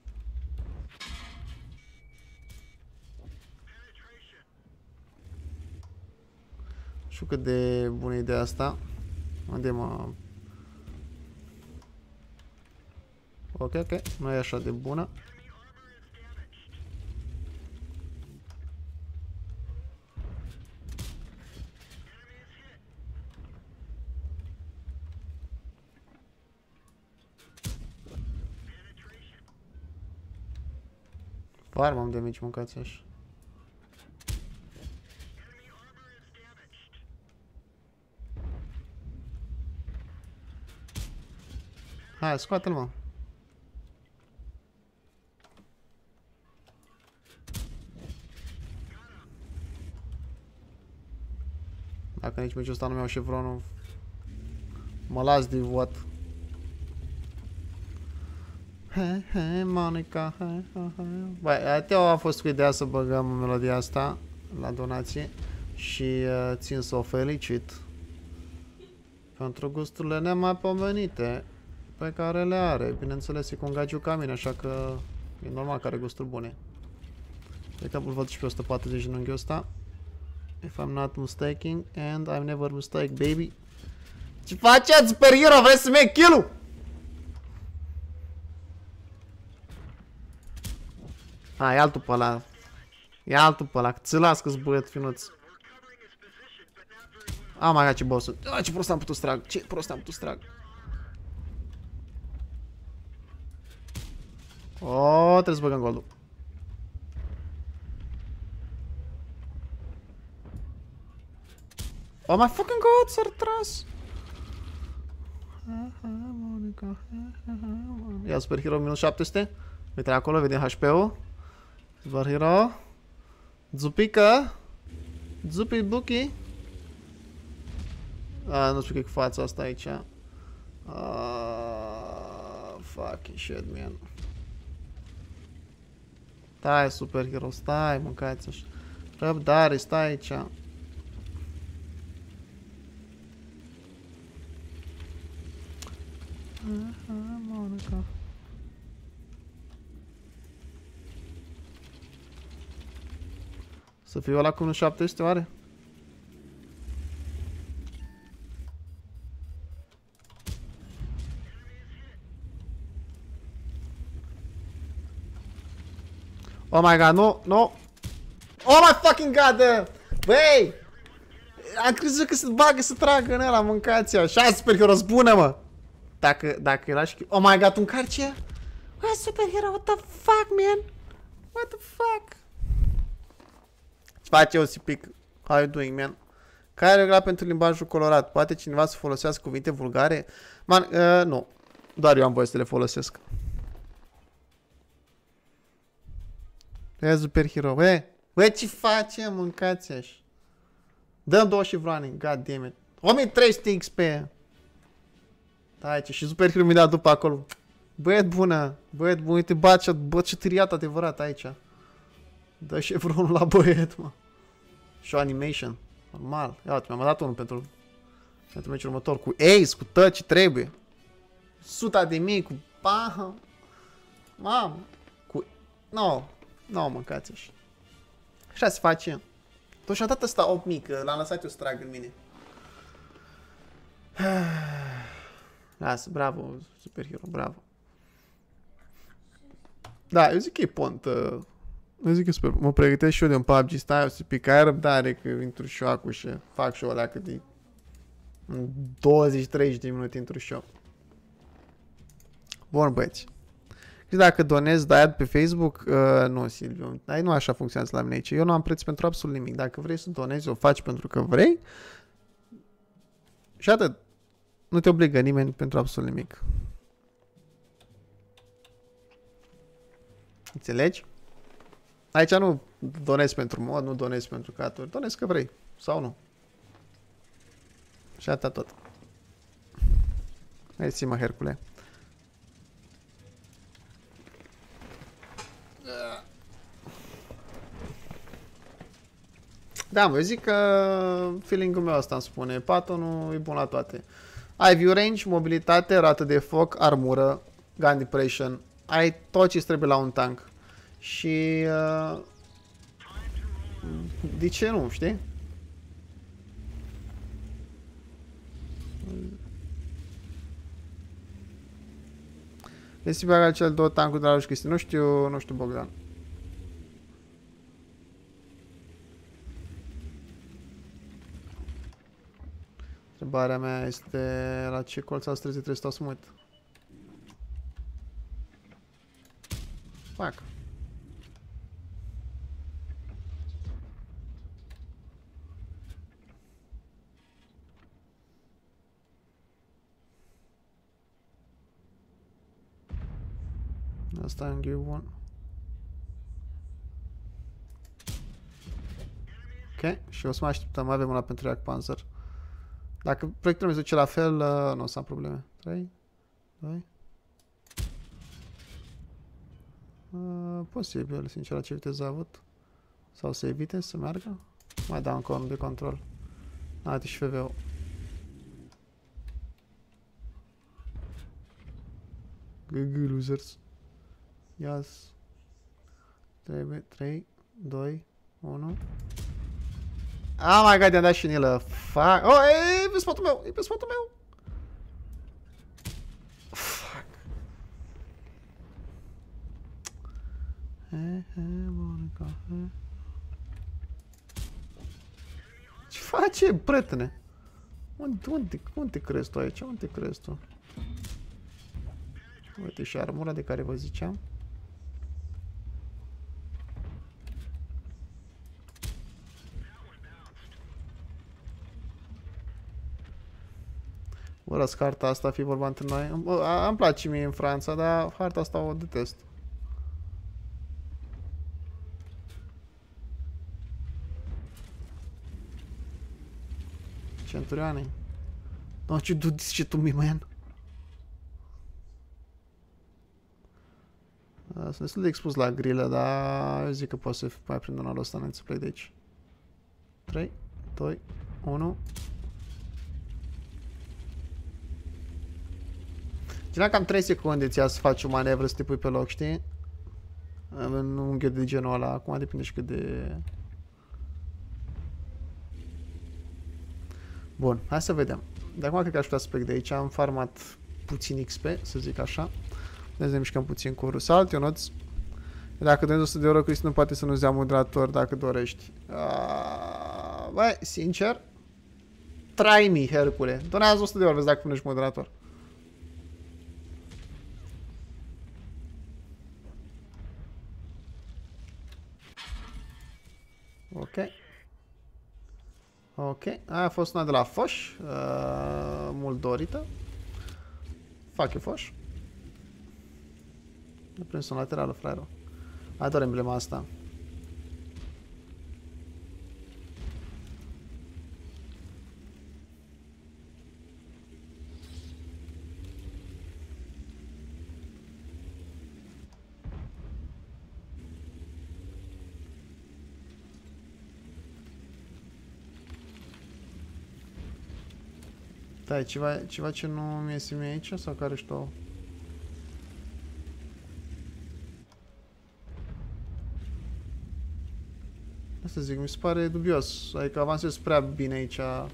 Știu cât de bună ideea asta. Unde mă... Ok, nu e așa de bună. Farm am damage, mâncați așa. Hai, scoate-l, mă. Dacă nici meciul ăsta nu mi-au chevronul, mă las de what. Hei, Monica, hei. Băi, Teo a fost cu ideea să băgăm melodia asta la donație și țin să o felicit pentru gusturile nemaipomenite pe care le are. Bineînțeles, e cu un gagiu ca mine, așa că e normal că are gusturi bune. Cred că îl văd și pe 140 în unghiul ăsta. If I'm not mistaken, and I'm never mistake, baby. Ce faceți, superhero? Vreți să-mi iei kill-ul? E altul pe ăla. E altul pe ăla. Ți-lască-ți băiat finuț. Mai ga ce boss-ul. Ce prost am putut să trag. Ce prost am putut să trag. Trebuie să băgăm goldul. Oh my fucking god, s-a retras. Ia superhero minus 700. Uite acolo, vedem HP-ul. Superhero. Zupică. Zupi buki. Nu știu ce cu fața asta aici. Fucking shit, man. Stai, superhero, stai, mâncați așa. Răbdare, stai aici. Monica. Să fiu ăla cu 700 oare? Oh my god, nu, nu. Oh my fucking god, băi! Am crezut că se bagă să tragă în ăla, mâncați-o. Așa, superhero, bună, mă! Dacă era și... Oh my god, un carce? Bă, superhero, what the fuck, man? What the fuck? Ce face OCP? How you doing, man? Care e regula pentru limbajul colorat? Poate cineva să folosească cuvinte vulgare? Man, nu. Doar eu am voie să le folosesc. E superhero, bă, ce face, mâncați așa? Dăm 2 și running, god damn it. 1300 XP. Da, ce și superhero mi-a dat după acolo. Băiet bună, uite, bă, ce târiat adevărat aici. Dă șevronul la băiet, mă. Și o animation. Normal. Ia uite, mi-am dat unul pentru meciul următor. Cu ace, cu tot ce trebuie. 100.000, cu paha. Mamă. Cu... No, mâncați așa. Așa se face. Tot și-a dat ăsta 8.000, că l-am lăsat eu să trag în mine. Lasă, bravo, superhero, bravo. Da, eu zic că e pont. Eu zic că super. Mă pregătesc și eu de un PUBG, stai, o să pic, ai răbdare că intru șoacul și fac și-o alea cât e. În 20-30 de minute intru și-o. Bun, băieți. Și dacă donezi de-aia pe Facebook, nu, Silviu, dar nu așa funcționează la mine aici. Eu nu am preț pentru absolut nimic. Dacă vrei să donezi, o faci pentru că vrei. Și atât. Nu te obligă nimeni pentru absolut nimic. Înțelegi? Aici nu donezi pentru mod, nu donezi pentru caturi. Donezi că vrei. Sau nu. Și atât tot. Hai, mă, Hercule. Da, mă, eu zic că feeling-ul meu ăsta îmi spune. Pattonul e bun la toate. Ai view range, mobilitate, rată de foc, armură, gun depression. Ai tot ce trebuie la un tank. Și... de ce nu, știi? Este băgat cel 2 tancuri de la Cristi. Nu știu, Bogdan. Întrebarea mea este la ce colț al străzii trebuie să stau să mă uit. Fac. Asta e în Gear 1. Ok, și o să mai așteptăm, mai avem una pentru React Panzer. Dacă proiectul mi se duce la fel, nu o să am probleme. 3, 2. Posibil, sincer, la ce viteză a avut. Sau să evite să meargă. Mai dau încă unul de control. Uite și FV-ul. GG losers. Yes. Trebuie 3, 2, 1. Oh my god, i-am dat și nilă. Fuck. Oh, e pe spătul meu. E pe spătul meu. Fuck. Ce face, prietene? Unde crezi tu aici? Unde crezi tu? Uite și armura de care vă ziceam. Urăsc harta asta, fi vorba între noi. Îmi place mie în Franța, dar harta asta o detest. Centurioane. Don't you do this shit to me, man. Sunt destul de expus la grilă, dar eu zic că pot să mai prind un ăla ăsta înainte să plec de aici. 3, 2, 1. Genera cam 3 secunde ți-a să faci o manevră să te pui pe loc, știi? În unghiul de genul ăla, acum depinde și cât de... Bun, hai să vedem. De acum cred că aș putea să plec de aici, am farmat puțin XP, să zic așa. Ne mișcăm puțin cu Rusalt, Ionuț. Dacă donezi 100 de euro, Cristi nu poate să nu-ți dea moderator dacă dorești. Băi, sincer, try me, Hercule. Donează 100 de euro, vezi dacă punești moderator. Ok. Ok. Aia a fost una de la Foș. Mult dorită. Fac eu Foș. A prins un laterală, fraierul. Ador emblema asta. Da, e ceva ce nu mi iese mie aici sau care știu? Asta zic, mi se pare dubios. Adică avansez prea bine aici.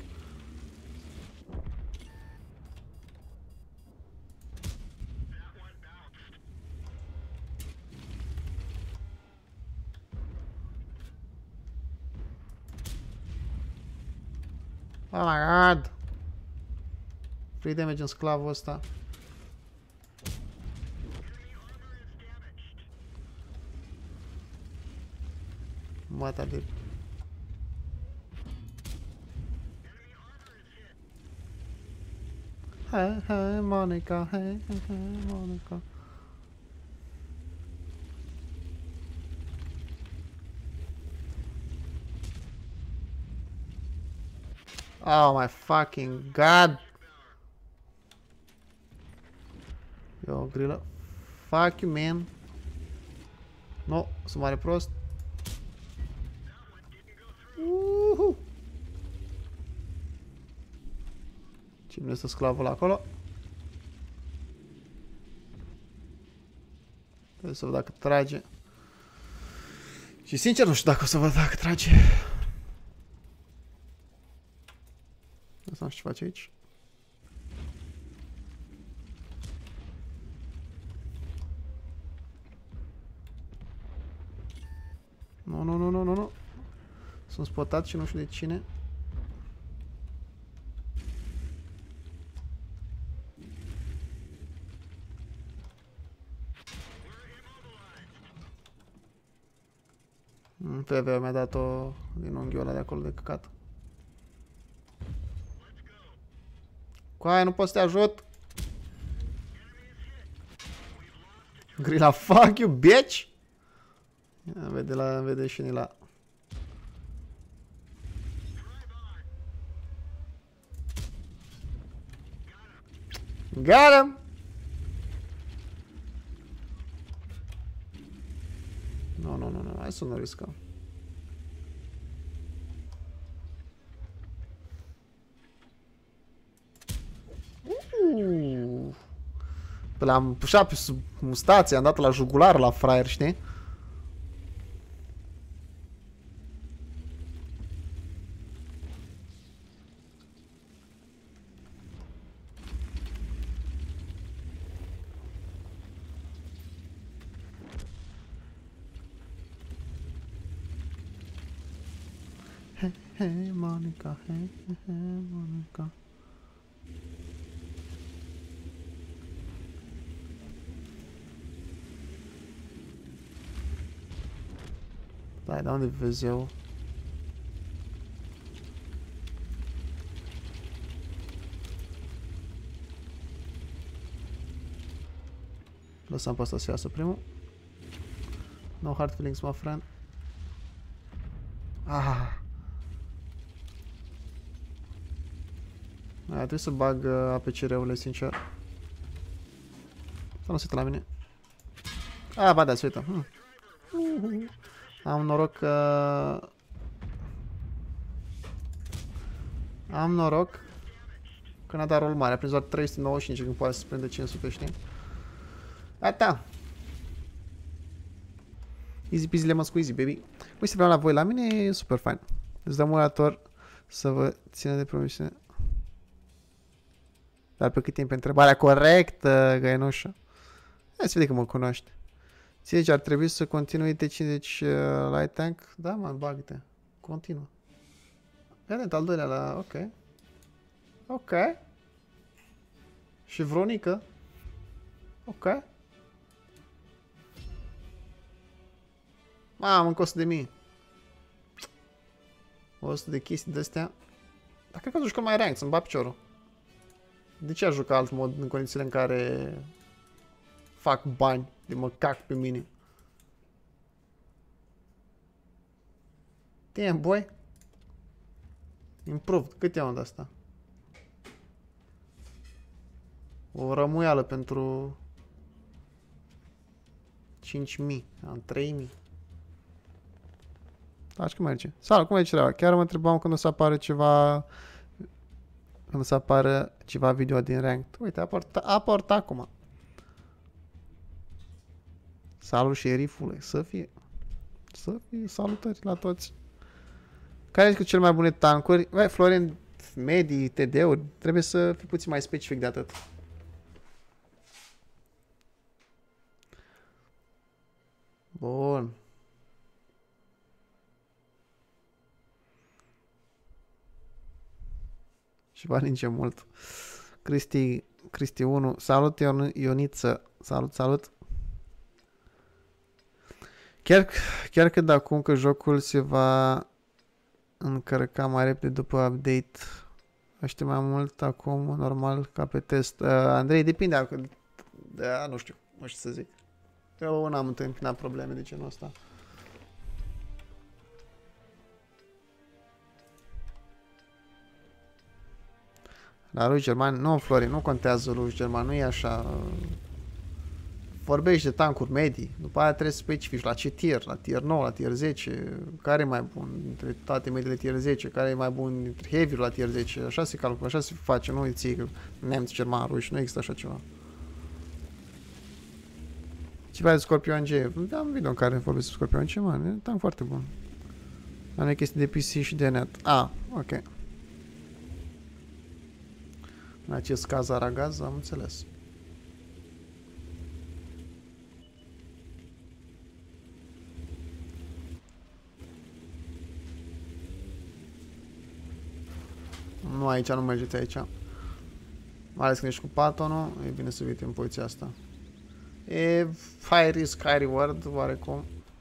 Oh my god! Free damage în sclavul ăsta. Mata de... Hey, hey, Monica, hey, hey, Monica. Oh my fucking god! Eu, grilă. Fuck you, man. No, sunt mare prost. Cine este sclavul acolo? Trebuie să văd dacă trage. Și sincer nu știu dacă o să văd dacă trage. Asta nu știu ce face aici. Nu, nu, nu, nu, nu, nu. Sunt spotat și nu știu de cine. PV mi-a dat-o din unghiul ăla de acolo de căcat. Cu aia nu pot să te ajut. Grila, fuck you, bitch! Vede și la... Got him! Nu, nu, nu, nu, hai să nu riscăm. L-am pușat pe sub mustație, am dat la jugular la fraier, știi? Hey, hey, Monica, hey, hey, Monica. Dai, de unde vezi eu? Lăsăm pe asta să iasă primul. No hard feelings, my friend. Ah. Trebuie să bag APCR-urile, sincer. Să nu se uită la mine. Ah, ba da, se uită. Am noroc că... Am noroc că n-a dat rol mare. A prins doar 395 când poate să prinde 500, știi? Gata! Easy peasy lemon squeezy, baby. Voi să vreau la voi, la mine e super fain. Îți dăm un orator să vă țină de promisiune. Dar pe cât timp? Întrebarea corectă, găinușă. Hai să vedem că mă cunoaște. Ție ar trebui să continui T50 light tank? Da, mă, bag-te. Continuă. Evident, al doilea la... Ok. Ok. Și vronică. Ok. Mamă, încă 100.000. 100 de chestii de-astea. Dar cred că jucăm mai ranked, să-mi bat piciorul. De ce a juca alt mod în condițiile în care fac bani de mă cac pe mine? Damn, boy. Improved. Cât iau de asta? O rămuială pentru 5.000. Am 3.000. Așa că merge. Salut, cum merge treaba? Chiar mă întrebam când o să apară ceva... Când o să apară ceva video din Ranked. Uite, a apărut acum. Salut, șerifule. Să fie salutări la toți. Care sunt cele mai bune tankuri? Băi, Florin, medii, TD-uri. Trebuie să fii puțin mai specific de atât. Bun. Și va ninge mult. Cristi 1. Salut, Ioniță. Salut, salut. Chiar că de acum că jocul se va încărca mai repede după update. Aștept mai mult acum, normal, ca pe test. Andrei, depinde. Da, nu știu ce să zic. Eu n-am întâmpinat probleme de genul ăsta. La lui German, nu, Florin, nu contează lui German, nu e așa. Vorbești de tancuri medii, după aia trebuie să specifici la ce tier, la tier 9, la tier 10, care e mai bun dintre toate mediile tier 10, care e mai bun dintre heavy la tier 10, așa se calculă, așa se face, nu ții nemți, germani, ruși, nu există așa ceva. Ceva de Scorpion G, am video în care vorbesc de Scorpion G, man, e tank foarte bun. Am chestii de PC și de net. Ok. În acest caz aragaz, am înțeles. Nu, aici nu mergeți aici. Mai ales când ești cu patonul, e bine să uite în poziția asta. E high risk, high reward, oarecum.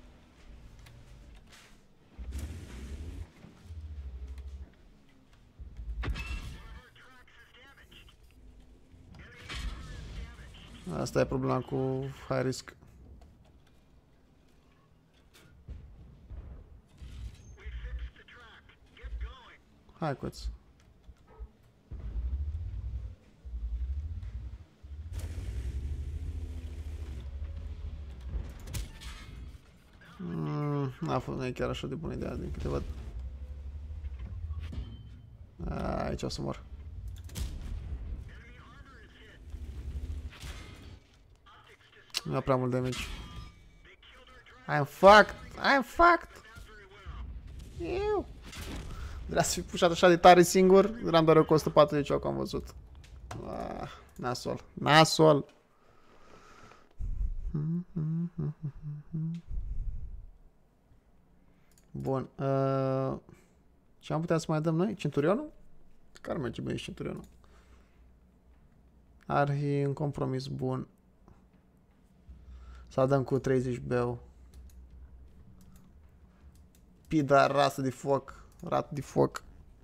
Asta e problema cu high risk. Hai, coț. N-a fost, nu e chiar așa de bună ideea din câte văd. Aici o să mor. Nu a prea mult damage. I'm fucked! Eu! Vreau să fi pușat așa de tare singur. Eram doar eu cu 140 că am văzut. Nasol. Bun. Ce am putea să mai dăm noi? Centurionul? Care merge bine Centurionul? Arhi un compromis bun. Să dăm cu 30 beu. Pida rasă de foc. Rat de foc.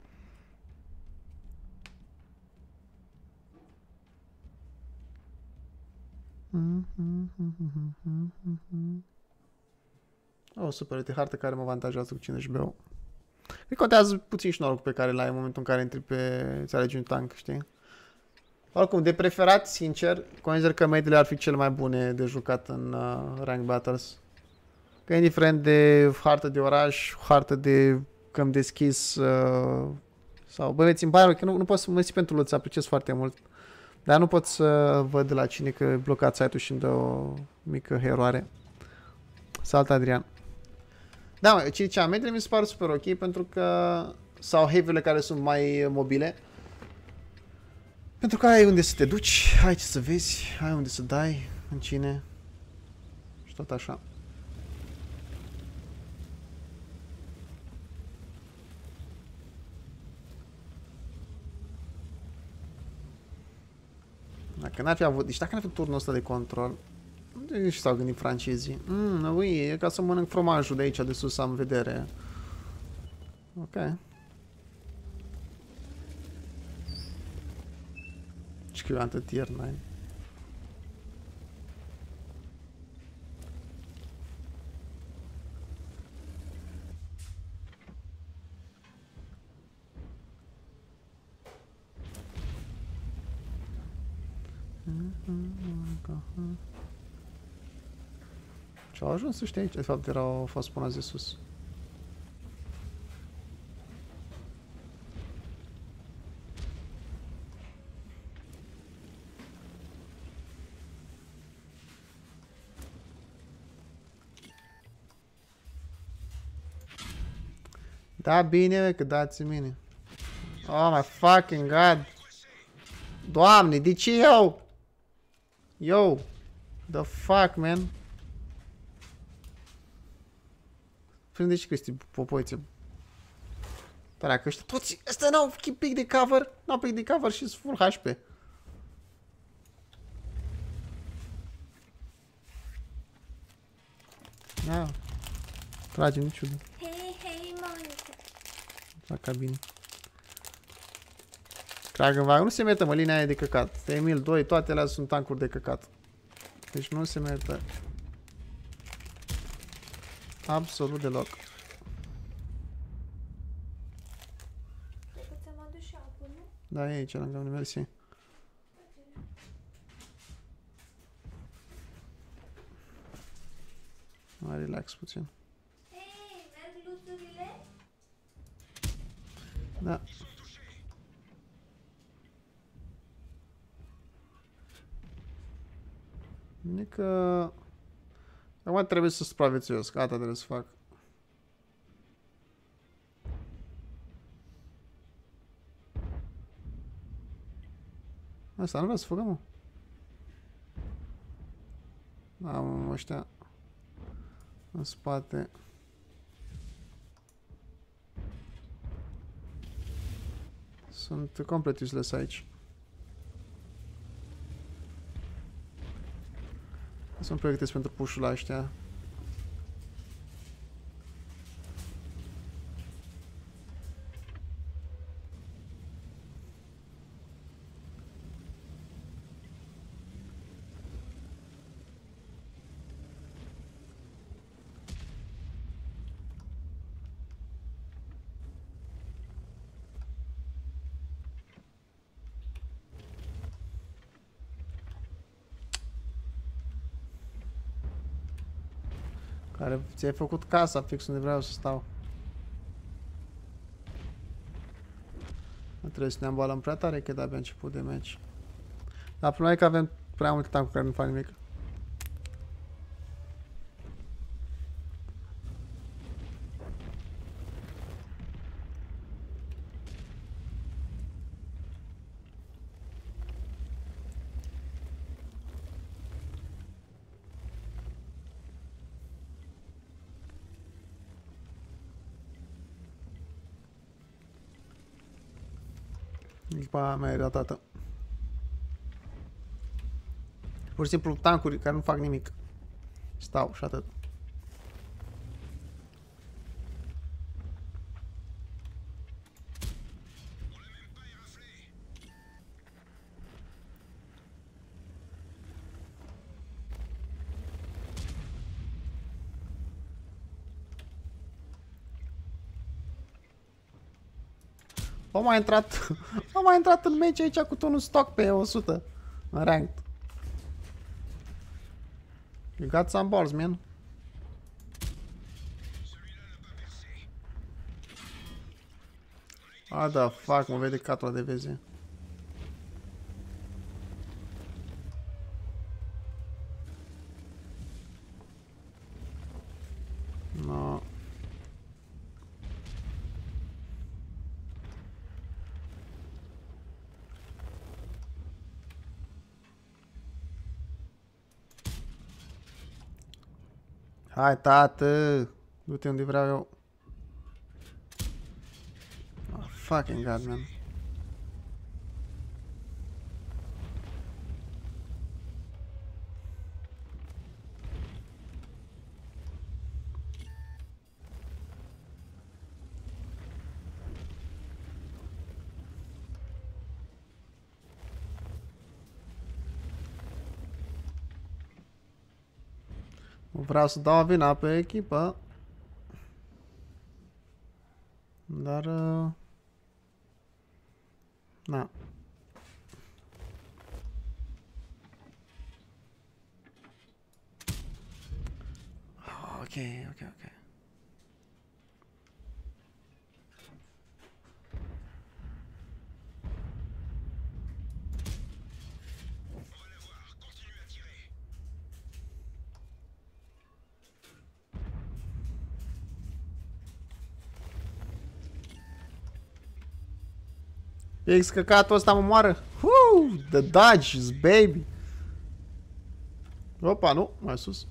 Oh, super, uite hartă care mă avantajează cu 50 beu. Îi contează puțin și norocul pe care l-ai în momentul în care intri pe... îți alegi un tank, știi? Oricum, de preferat, sincer, consider că mediile ar fi cele mai bune de jucat în Rank Battles. Că indiferent de hartă de oraș, hartă de câmp deschis sau... Bă, îmi pare că nu pot să mă ții pentru loot, apreciez foarte mult. Dar nu pot să văd de la cine că e blocat site-ul și îmi dă o mică eroare. Salut, Adrian. Da, mă, ce ziceam, mediile mi se pare super ok pentru că... Sau heavy-urile care sunt mai mobile. Pentru că ai unde să te duci, ai ce să vezi, ai unde să dai, în cine. Și tot așa. Dacă n-ar fi avut, deci dacă n-ar fi turnul ăsta de control, unde și s-au gândit francezii? Ui, e ca să mănânc fromajul de aici, de sus, am vedere. Ok. Scriu atât tier 9. Ce au ajuns ăștia aici? De fapt au fost spunați de sus. Da, bine, că dați mine. Oh my fucking god. Doamne, de ce eu? Yo. The fuck, man. Prinde și Cristi popoițe. Dar că ăștia toți, ăsta n-au pic de cover. N-au pic de cover și sunt full HP. Da. Tragem niciodată. Hei, Monica. La cabine. Kragenwagen nu se merită, mă, linia aia de căcat. Emil 2, toate alea sunt tancuri de căcat. Deci nu se merită. Absolut deloc. Cred că ți-am adus și apă, nu? Da, e aici, lângă mine, mersi. Mai relax puțin. Hei, merg luturile? Da. Nică... Acum trebuie să supraviețuiesc. Asta trebuie să fac. Asta nu vrea să fugă, mă. Am ăștia în spate. Sunt complet useless aici. Să-mi pregătesc pentru push-ul ăștia. Care ți-ai făcut casa fix unde vreau să stau. Nu trebuie să ne ambalăm prea tare, că de-abia început de meci. Dar problema e că avem prea multe tancuri care nu fac nimic. Echipa mea e ratată. Pur și simplu tancuri care nu fac nimic. Stau și atât. Am mai intrat, am mai intrat în meci aici cu tonul stock pe 100 în ranked. You got some balls, man. Ah, da, fuck, mă vede catul de vezi. No. Hai, tată! Du-te unde vreau eu. Oh, fucking god, man. Vreau să dau vina pe echipă. Dar... na. Ok, ok, ok. Fix căcatul ăsta mă moară. The dodges, baby. Opa, nu, mai sus.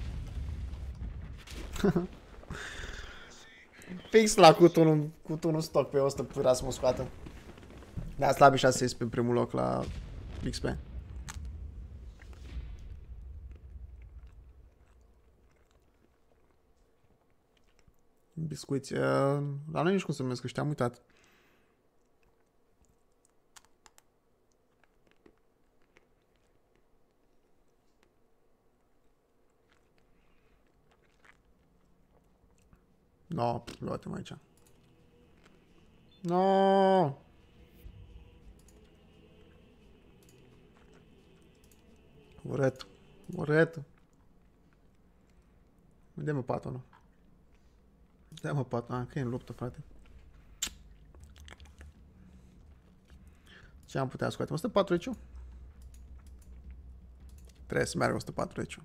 Fix la cutunul stock pe 100 putea să mă scoată. Da, slab 6 pe primul loc la XP. Biscuiți, dar nu nici cum să numesc ăștia, am uitat. No, luate-mă aici. No! Urât. Urât. Dă-mă patul, nu? Dă-mă patul, că e în luptă, frate. Ce am putea scoate? 104 ECU? Trebuie să meargă 104 ECU.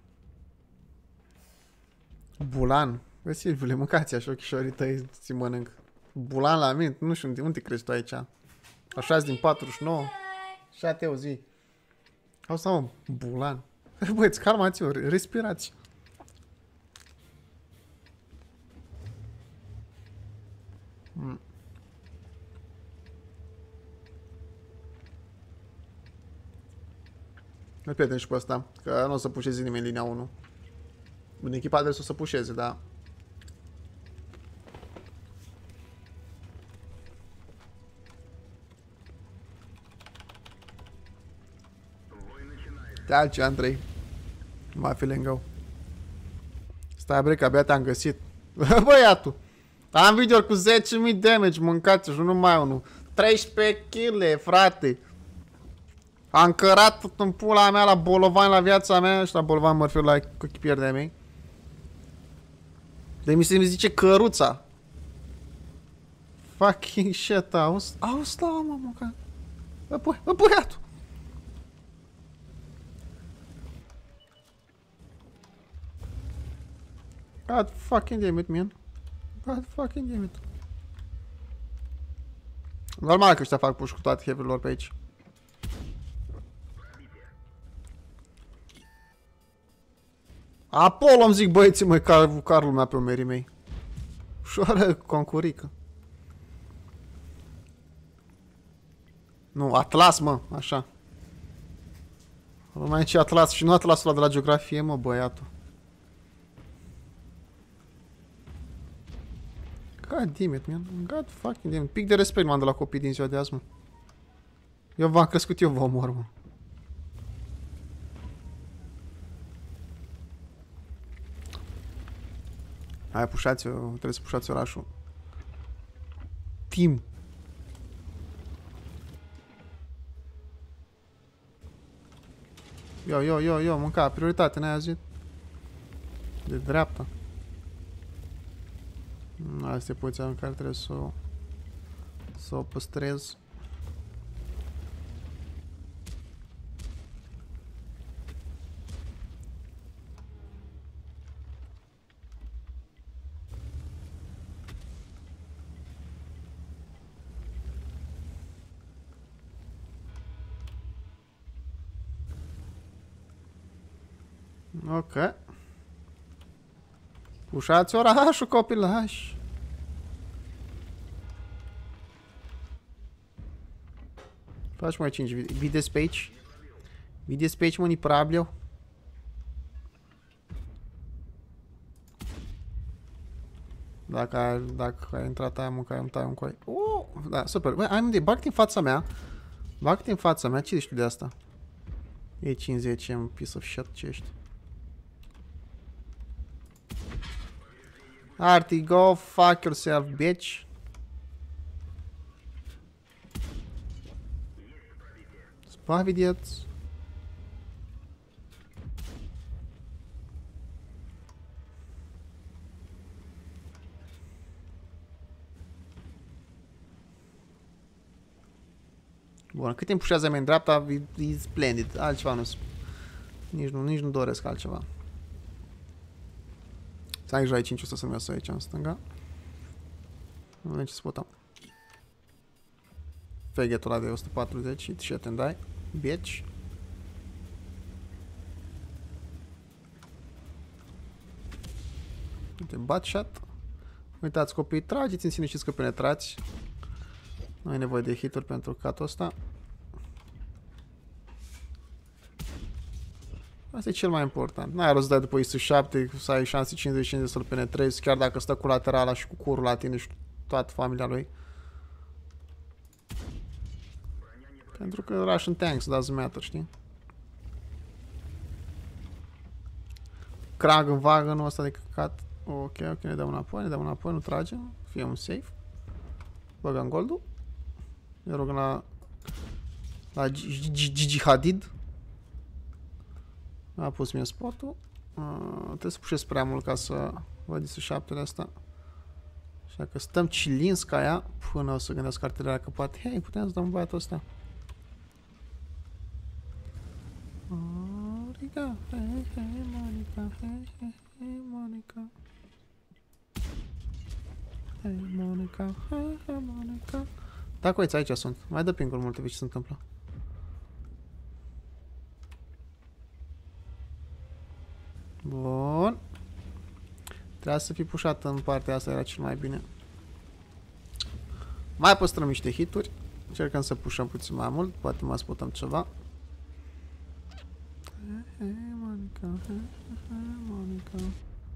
Bulan. Bă, Silviule, mâncați așa ochișorii tăi, ți mănânc. Bulan la mine, nu știu unde crezi tu aici. Așa din 49. Și te o zi. Au să mă, bulan. Băieți, calmați-o, respirați. Îl pierdem și pe ăsta, că nu o să pușeze nimeni linia 1. În echipa adversă o să pușeze, da. Te alci, Andrei. Mai fi lângă. Stai, bre, că abia te-am găsit. Băiatul. Am video cu 10.000 damage, mâncați și nu mai unul. 13 kg, frate. Am cărat în pula mea la bolovan la viața mea și la bolovan mă refer la echipieri de-ai mei. De mi se zice căruța. Fucking shit, auzi? Auzi, da, mă, mânca. Bă, băiatul. God fucking damn it, man. God fucking damn it. Normal că ăștia fac push cu toate heavy-urilor pe aici. Apollo îmi zic băieții, măi, car lumea pe umerii mei. Ușoară concurică. Nu, Atlas, mă, așa. Mai ce Atlas și nu Atlasul ăla de la geografie, mă, băiatul. God damn it, man. God fucking damn it. Pic de respect m-am de la copii din ziua de azi, mă. Eu v-am crescut, eu vă omor, mă. Hai, pușați-o, trebuie să pușați orașul. Team. Eu, mânca, prioritate, n-ai auzit? De dreapta. Asta e poziția în care trebuie să o păstrez. Ok. Pușați orașul, copilași. Faci mai 5 vedeți pe aici? Vedeți pe aici manipulabil? Dacă ai intrat aia, mâncai, îmi tai un coi. Da, super. Băi, ai unde? Bag-te în fața mea. Bag-te în fața mea. Ce ești tu de asta? E 50, e un piece of shit. Ce ești? Artie, go fuck yourself, bitch. Spavidieți. Bun, cât timp pușează mea în dreapta, e splendid. Altceva nu... Nici nu doresc altceva. Să ai 500 să merg aici în stânga. Nu vedem ce sputăm. Feghetul ăla de 140 și ce te dai? Bitch. Uite, bat shot. Uitați copii, trageți în sine, știți că penetrați. Nu ai nevoie de hituri pentru catul ăsta. Asta e cel mai important. N-ai rost să dai după ISU 7, să ai șanse 50-50 să-l penetrezi, chiar dacă stă cu laterala și cu curul la tine și toată familia lui. Pentru că Russian tanks doesn't matter, știi? Crag în wagon-ul ăsta de căcat. Ok, ne dăm înapoi, nu tragem. Fie un safe. Băgăm goldul. Ne rugăm la Gigi Hadid. A pus mie sportul. Trebuie să pușesc prea mult ca să văd ISU 7-le astea. Așa că stăm chilins ca ea până o să gândesc cartelera că poate. Hei, putem să dăm băiatul ăsta. Monica, hei, Monica, hei, Monica. Hei, Monica, hei, Monica. Da, uite, aici sunt. Mai dă ping-uri multe, vezi ce se întâmplă. Bun. Trebuia să fi pușat în partea asta, era cel mai bine. Mai păstrăm niște hituri. Încercăm să pușăm puțin mai mult, poate mai sputăm ceva. Hey, Monica, hey, Monica.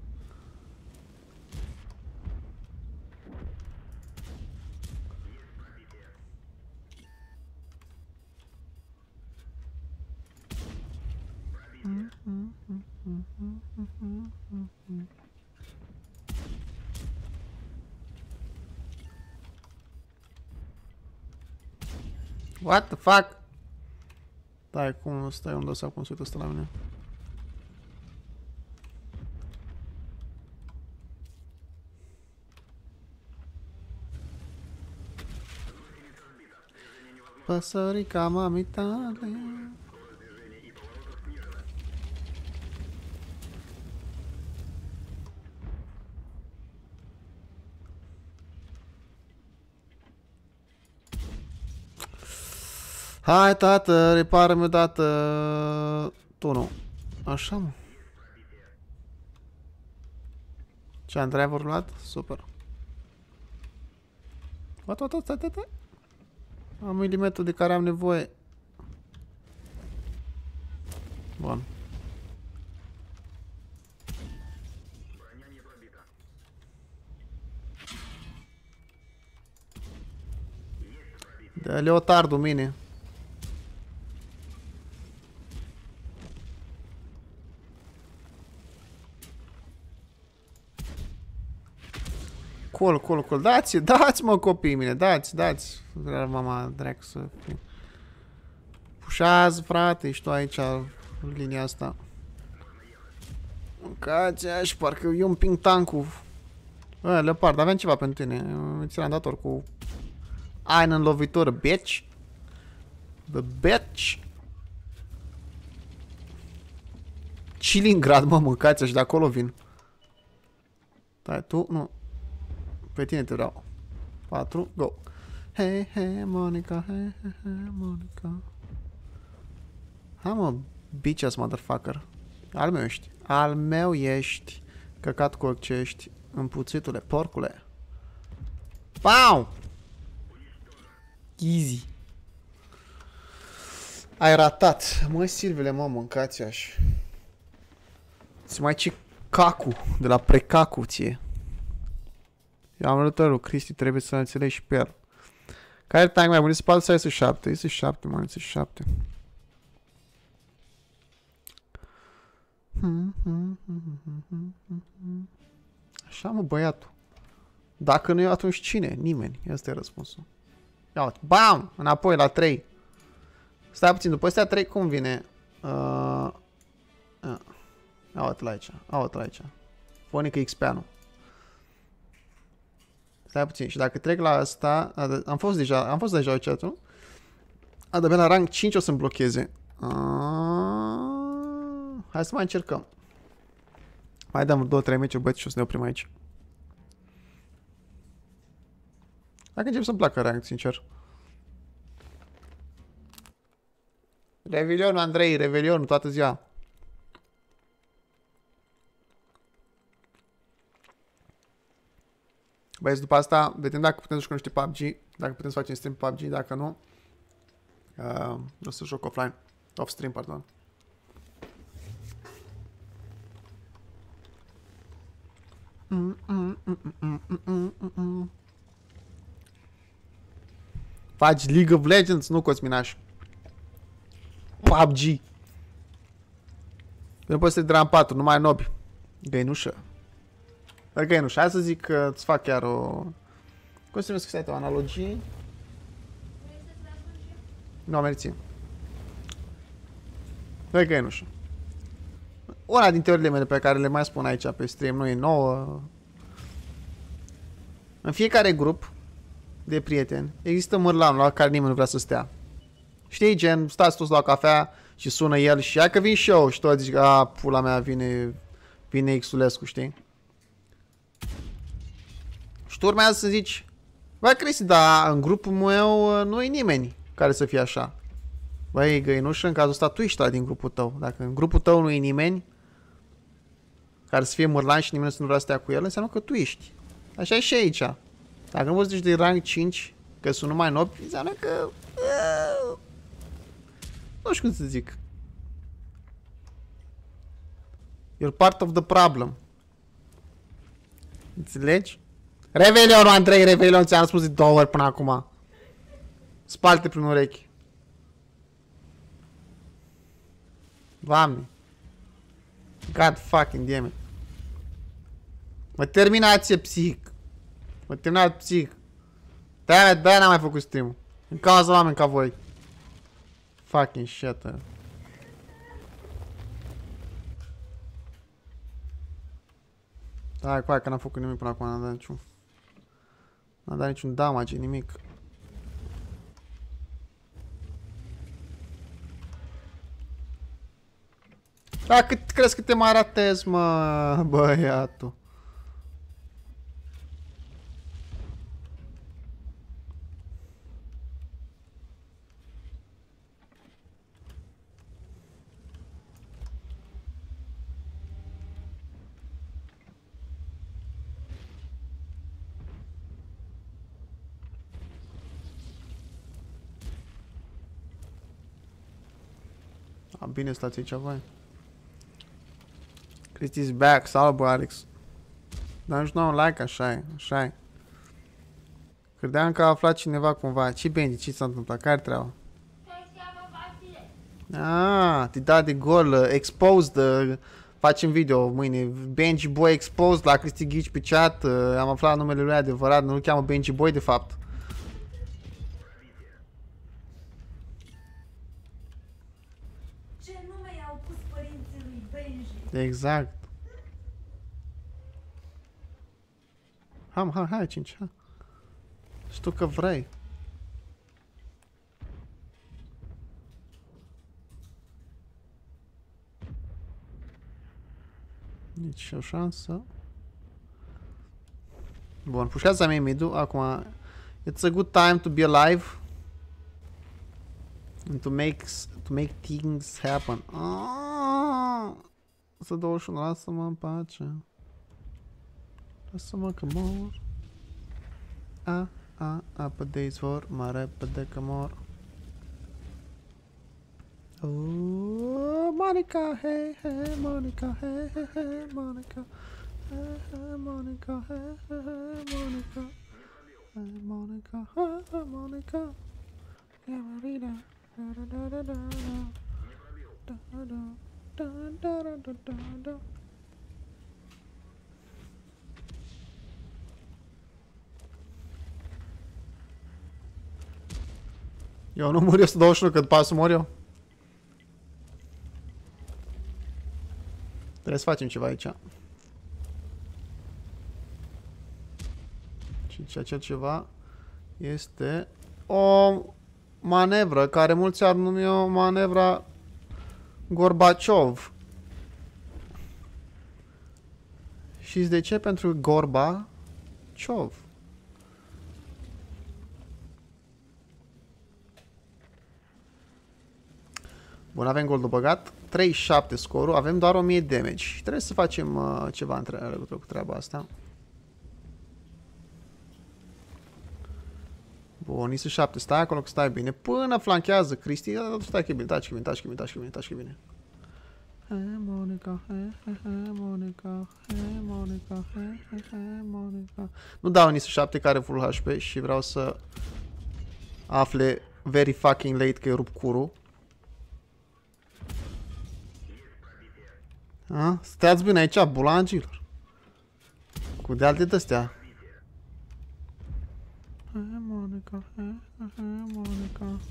What the fuck? Dai, cum stai unde sau cum se uită ăsta la mine? Păsărica mamii tale. Hai, tată, repară-mi odată tunul. Așa, mă. Ce, am driver luat? Super. Stai. Am milimetru de care am nevoie. Bun. De leotardul mine. Cool. Dați, mă, copiii mine, dați. Vreau mama dracu să fie. Pușează, frate, ești tu aici, în linia asta. Mâncați și parcă eu împing tankul. Leopard, aveam ceva pentru tine. Îți l-am dat ori cu ain în lovitură, bitch. The bitch. Cilingrad, mă, mâncați și de acolo vin. Stai, tu, nu. Pe tine te vreau. 4, go. Hey, Monica, hey, Monica. Hai, mă, bitch-ass motherfucker. Al meu ești. Căcat cu ce ești împuțitule, porcule. Pau! Easy. Ai ratat. Măi, Silvile, mă, mâncați aș. Ți mai ce cacu, de la precacu ție. Eu am arătat lui Cristi, trebuie să înțelegi și pe el. Care tank mai bun? Spate sau S7? S7, mă, S7. Așa, mă, băiatul. Dacă nu eu, atunci cine? Nimeni. Asta e răspunsul. Ia uite. Bam! Înapoi la 3. Stai puțin, după astea 3 cum vine? Ia uite la aici. Ia uite la aici. Fonică XP-anul. Stai puțin. Și dacă trec la asta... Am fost deja aici, nu? De-abia la rang 5 o să-mi blocheze. Hai să mai încercăm. Mai dăm 2-3 meciuri, băieți, și o să ne oprim aici. Dacă încep să-mi placă rank, sincer. Revelionul, Andrei, Revelionul, toată ziua. Băieți, după asta, vedem dacă putem să jucăm niște PUBG, dacă putem să facem stream PUBG, dacă nu, o să joc offline, off stream, pardon. Faci League of Legends, nu Cosminaș. PUBG. Nu poți să te dram 4, numai nobi. Găinușă. Dar găinușă, hai să zic că îți fac chiar o... Cum se numesc site-ul? Analogii? Nu, mersi. Băi, găinușă. Una din teoriile mele pe care le mai spun aici pe stream, nu e nouă. În fiecare grup de prieteni există mârlanul la care nimeni nu vrea să stea. Știi, gen, stați toți la cafea și sună el și hai că vin și eu și toți zic, a, pula mea, vine Xulescu, știi? Și tu urmează să zici, băi, Cristi, dar în grupul meu nu e nimeni care să fie așa. Băi, găinușă, în cazul ăsta tu ești ăla din grupul tău. Dacă în grupul tău nu e nimeni care să fie mârlan și nimeni să nu vrea să stea cu el, înseamnă că tu ești. Așa e și aici. Dacă nu vă zici de rang 5, că sunt numai nobi, înseamnă că... Nu știu cum să zic. You're part of the problem. Înțelegi? Revelion, Andrei, Revelion, ți-am spus de 2 ori până acum. Spală-te prin urechi. Doamne. God fucking damn it. Mă terminați psihic. Mă terminați psihic. De-aia n-am mai făcut stream-ul. În cauza oameni ca voi. Fucking shit. Hai cu aia că n-am făcut nimic până acum, n-am dat niciun... N-am dat niciun damage, nimic. Da, cât crezi că te mai ratezi, mă, băiatul? Bine, stați aici voi. Cristi's back, salut bă, Alex. Dar nici nu am like, așa e, așa e. Credeam că a aflat cineva cumva. Ce Benji, ce s-a întâmplat? Care treaba? Te da de gol, exposed, facem video mâine. Benji Boy exposed la Cristi Ghici pe chat. Am aflat numele lui adevărat, nu-l cheamă Benji Boy de fapt. Exact. Hai, 5, hai. Știu că vrei. Nici o șansă. Bun, pușează mie mid-ul. Acum, it's a good time to be alive. And to make things happen. 121, lasă-mă în pace. Lasă-mă că mor. Apă de izvor, mai repede că mor. Monica, hey, hey, Monica, hey, hey, hey, Monica. Hey, hey, Monica, hey, hey, hey, Monica. Hey, Monica, hey, hey, Monica. Yeah, Marina. Da da da da da. Da da da da da da da. Eu nu mor 121, că după aia să mor eu. Trebuie să facem ceva aici. Și acel ceva este o manevră care mulți ar numi o manevra Gorbaciov. Știți de ce? Pentru Gorbaciov. Bun, avem goldul băgat. 37 scorul, avem doar 1000 damage. Trebuie să facem ceva în legătură cu treaba asta. Bun, IS 7, stai acolo că stai bine. Până flanchează Cristi, stai că e bine, taci că e bine. Hey Monica, hey Monica, hey Monica, hey Monica. Nu dau în IS 7 care full HP și vreau să afle very fucking late că e rup curul. Stați bine aici, bulangilor. Cu de-alte de-astea. Hey Monica, hey Monica.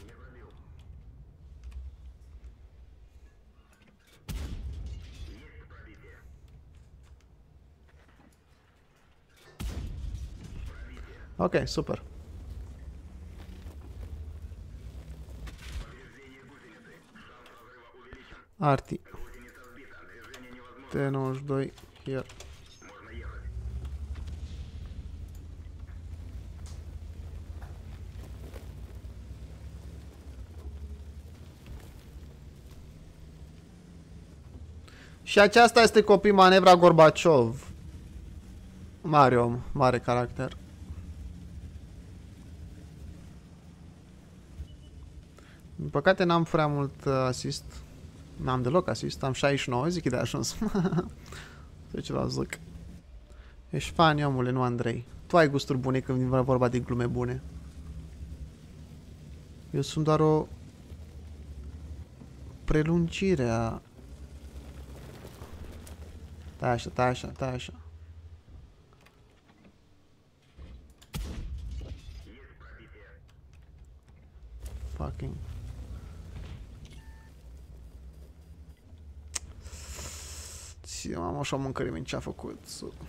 Ok, super. Arti. T92 here. Și aceasta este, copii, manevra Gorbaciov. Mare om, mare caracter. Din păcate n-am prea mult asist. N-am deloc asist, am 69, zic că de ajuns. Să ceva zic. Ești fan, omule, nu Andrei. Tu ai gusturi bune când vine vorba de glume bune. Eu sunt doar o prelungire a... Tai așa, tai așa, tai așa. Fucking... Am așa mâncărime ce-a făcut.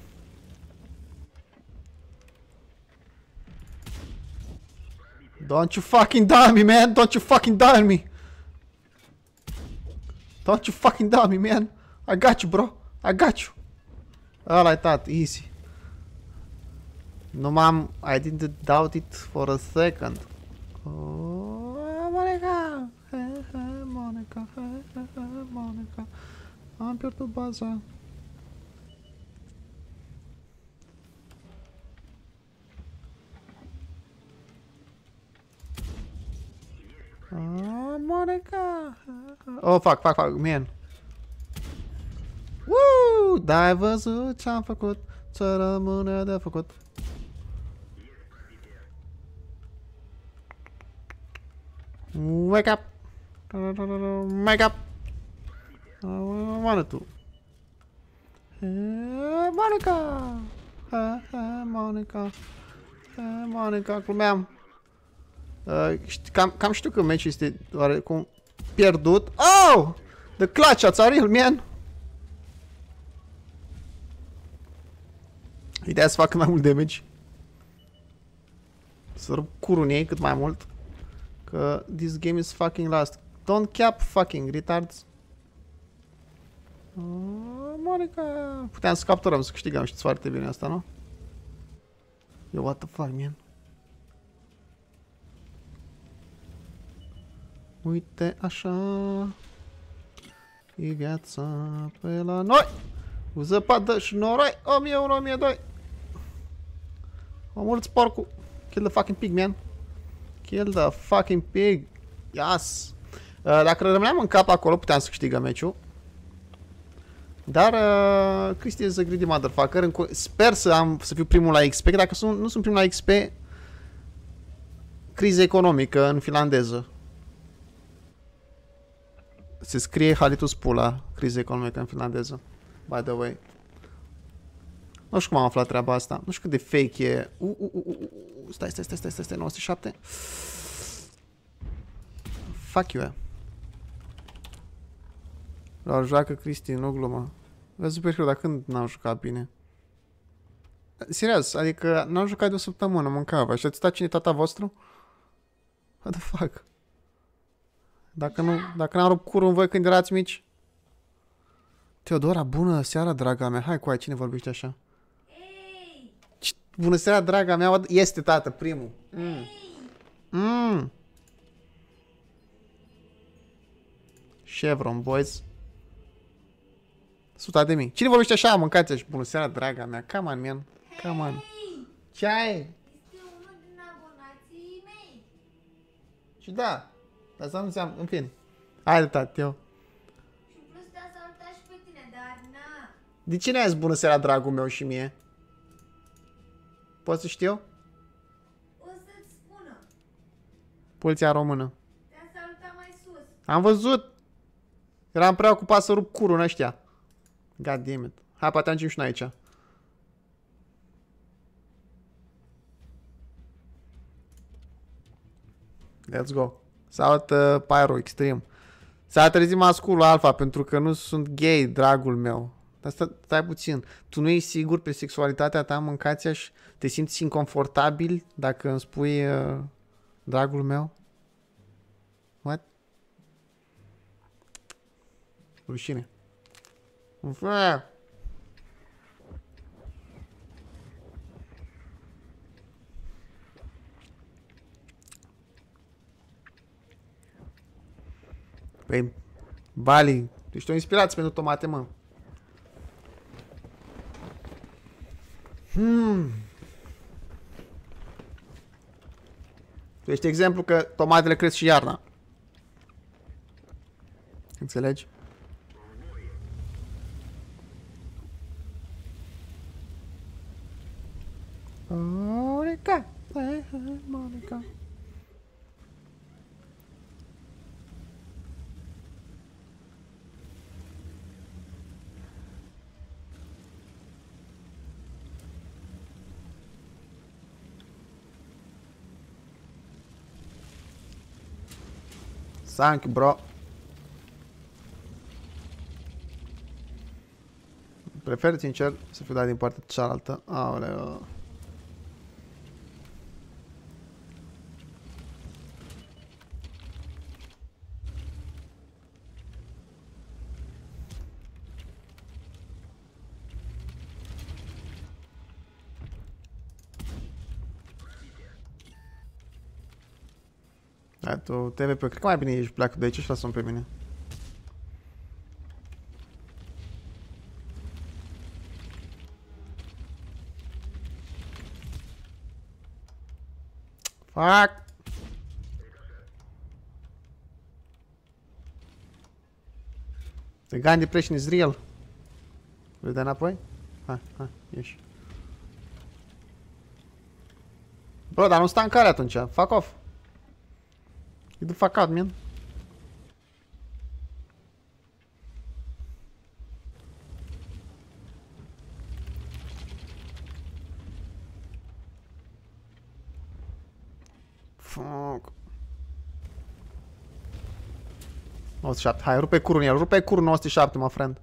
Don't you fucking die me, man! Don't you fucking die me! Don't you fucking die me, man! I got you, bro! I got you! Ăla-i tat, easy. Nu m-am... I didn't doubt it for a second. Oh, Monica! Hey, hey, Monica! Hey, hey, hey, Monica! Am pierdut baza. Monica. Oh, fuck, man. Woo! Dar ai văzut ce-am făcut? Ce rămâne de făcut? Wake up! Wake up! One or two. Hey, Monica! Hey, Monica! Hey, Monica, glumeam. Cam știu că meciul este oarecum pierdut. Oh! The clutch at Ariel, man! Ideea să facă mai mult damage. Să rup curul în ei cât mai mult. Că this game is fucking last. Don't cap fucking retards. Monica! Puteam să capturăm, să câștigăm, știți foarte bine asta, nu? Yo, what the fuck, man? Uite așa e viața pe la noi. Cu zăpadă și noroi. 1001, 1002. Omorâți porcul. Kill the fucking pig, man. Kill the fucking pig. Yes. Dacă rămâneam în cap acolo, puteam să câștigăm meciul. Dar Cristi is a greedy motherfucker. Sper să fiu primul la XP. Că dacă nu sunt primul la XP, criză economică în finlandeză. Se scrie Halitus Pula, criză economică în finlandeză. By the way. Nu știu cum am aflat treaba asta. Nu știu cât de fake e. Stai, 97. Fuck you, Doar joacă Cristi, nu glumă. Vezi super hero, dar când n-am jucat bine? Serios, adică n-am jucat de o săptămână, mâncava. Și ați stat cine tata vostru? What the fuck? Dacă n-am rupt curul în voi când erați mici? Teodora, bună seara, draga mea. Hai cu aia, cine vorbește așa? Ei! Bună seara, draga mea. Este, tată, primul. Chevron, boys. 100.000. Cine vorbește așa? Mâncați așa. Bună seara, draga mea. Come on, man. Come on. Ce ai? Este unul din abonații mei. Și da. Dar asta nu înseamnă. În fine. Haide, tată, eu. Și în plus te-a salutat și pe tine, dar na. De cine ai zis bună seara, dragul meu și mie? Poți să știu? O să-ți spună. Poliția română. Te-a salutat mai sus. Am văzut. Eram prea ocupat să rup curul în ăștia. God damn it. Hai, poate ajungem și noi aici. Let's go. Salut, Pyro Extreme. S-a trezit masculul alfa pentru că nu sunt gay, dragul meu. Dar stai puțin. Tu nu ești sigur pe sexualitatea ta, mâncația, și te simți inconfortabil dacă îmi spui dragul meu? What? Rușine. Păi, Bali, tu ești o inspirație pentru tomate, mă. Tu ești exemplu că tomatele cresc și iarna. Înțelegi? Monica, Monica. Thank you, bro. Prefer, sincer, să fiu dat din partea cealaltă. Aoleu. Da, tu TVP, cred că mai bine ești pleacă de aici și lasă-mi pe mine. Fuck! The gun depression is real. Vrei de înapoi? Hai, ieși. Bro, dar nu sta în care atunci? Fuck off. Get the fuck out, man. Fuck. 97. Hai, rupe curul în el. Rupe curul 97, my friend.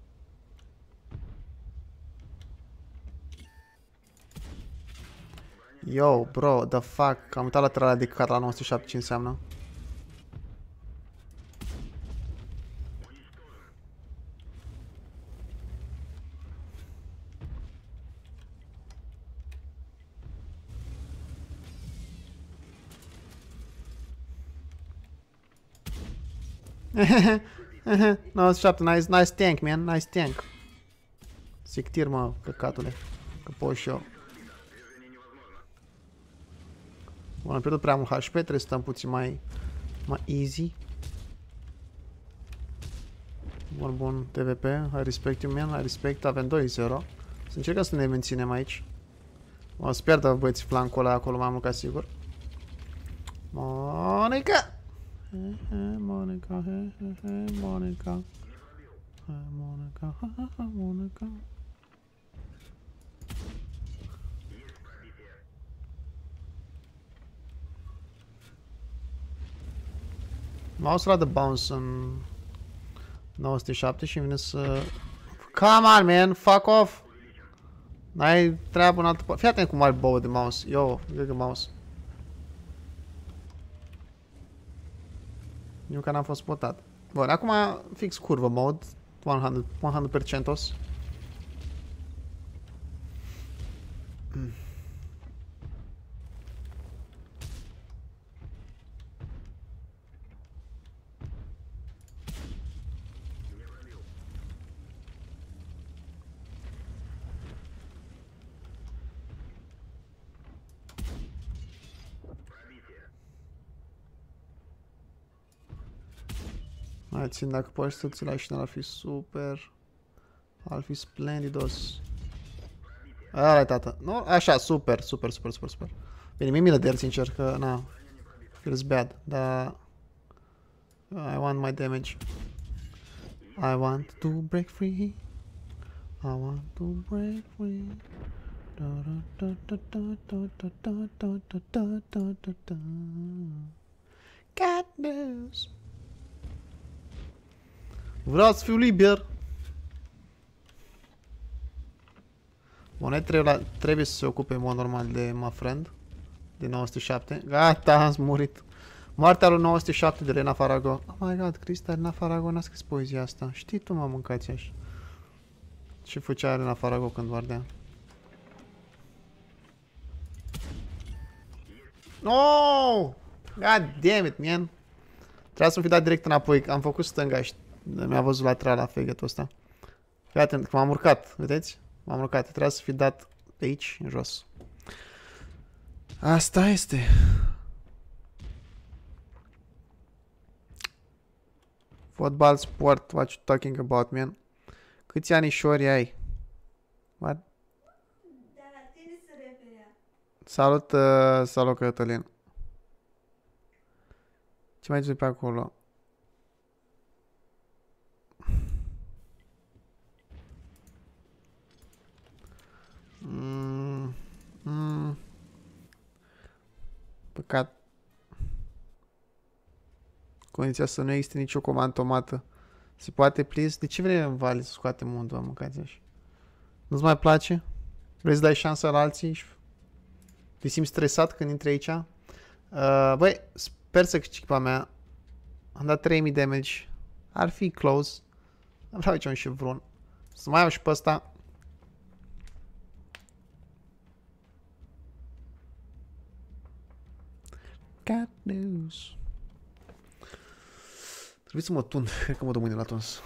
Yo, bro, the fuck. Am uitat laterala de căcat la 97, ce înseamnă? No, 97, nice tank, man, nice tank. Sictir, mă, căcatule. Că pot și eu. Bun, am pierdut prea mult HP, trebuie să stăm puțin mai easy. Bun, bun, TVP, I respect you, man, I respect, avem 2-0. Să încercăm să ne menținem aici. O să pierdă băieții flancul ăla acolo mai mult ca sigur. Monica! Monica, Monica. Monica, Monica. Mouse-ul ăla de bounce în 907 și vine să... Come on, man, fuck off! N-ai treabă în altă parte. Fii atent cum ai bouă de mouse. Eu, cred mouse. Eu că n-am fost spotat. Bun, acum fix curvă mode. 100% os. Mai țin dacă poți să ți-l ai și n-ar fi super. Ar fi splendidos. Ăla-i tata. Nu? Așa, super. Bine, mi-e milă de el, sincer, că na. Feels bad, dar... I want my damage. I want to break free. I want to break free. God knows. Vreau să fiu liber. Bun, trebuie să se ocupe în mod normal de my friend. De 907. Gata, am murit. Moartea lui 907 de Elena Farago. Oh my god, Crista, Elena Farago n-a scris poezia asta. Știi tu, mă, mâncați așa. Ce făcea Elena Farago când ardea? No! God damn it, man. Trebuia să-mi fi dat direct înapoi. Am făcut stânga și mi-a văzut lateral la fegătul ăsta. Fii atent, că m-am urcat, vedeți? M-am urcat. Trebuia să fi dat pe aici, în jos. Asta este. Fotbal sport, what you talking about, man? Câți anișori ai? What? Dar la tine se referea. Salut, salut Cătălin. Ce mai zici pe acolo? Păcat. Condiția să nu existe nicio comandă automată. Se poate, please? De ce vrei în Vale să scoatem mundul, mă, mâncați așa? Nu-ți mai place? Vrei să dai șansa la alții și te simți stresat când intri aici? Băi, sper să câștig pe mea. Am dat 3000 damage. Ar fi close. Vreau aici un chevron. Să mai iau și pe ăsta. God knows. Trebuie să mă tund. Cred că mă duc mâine la tuns.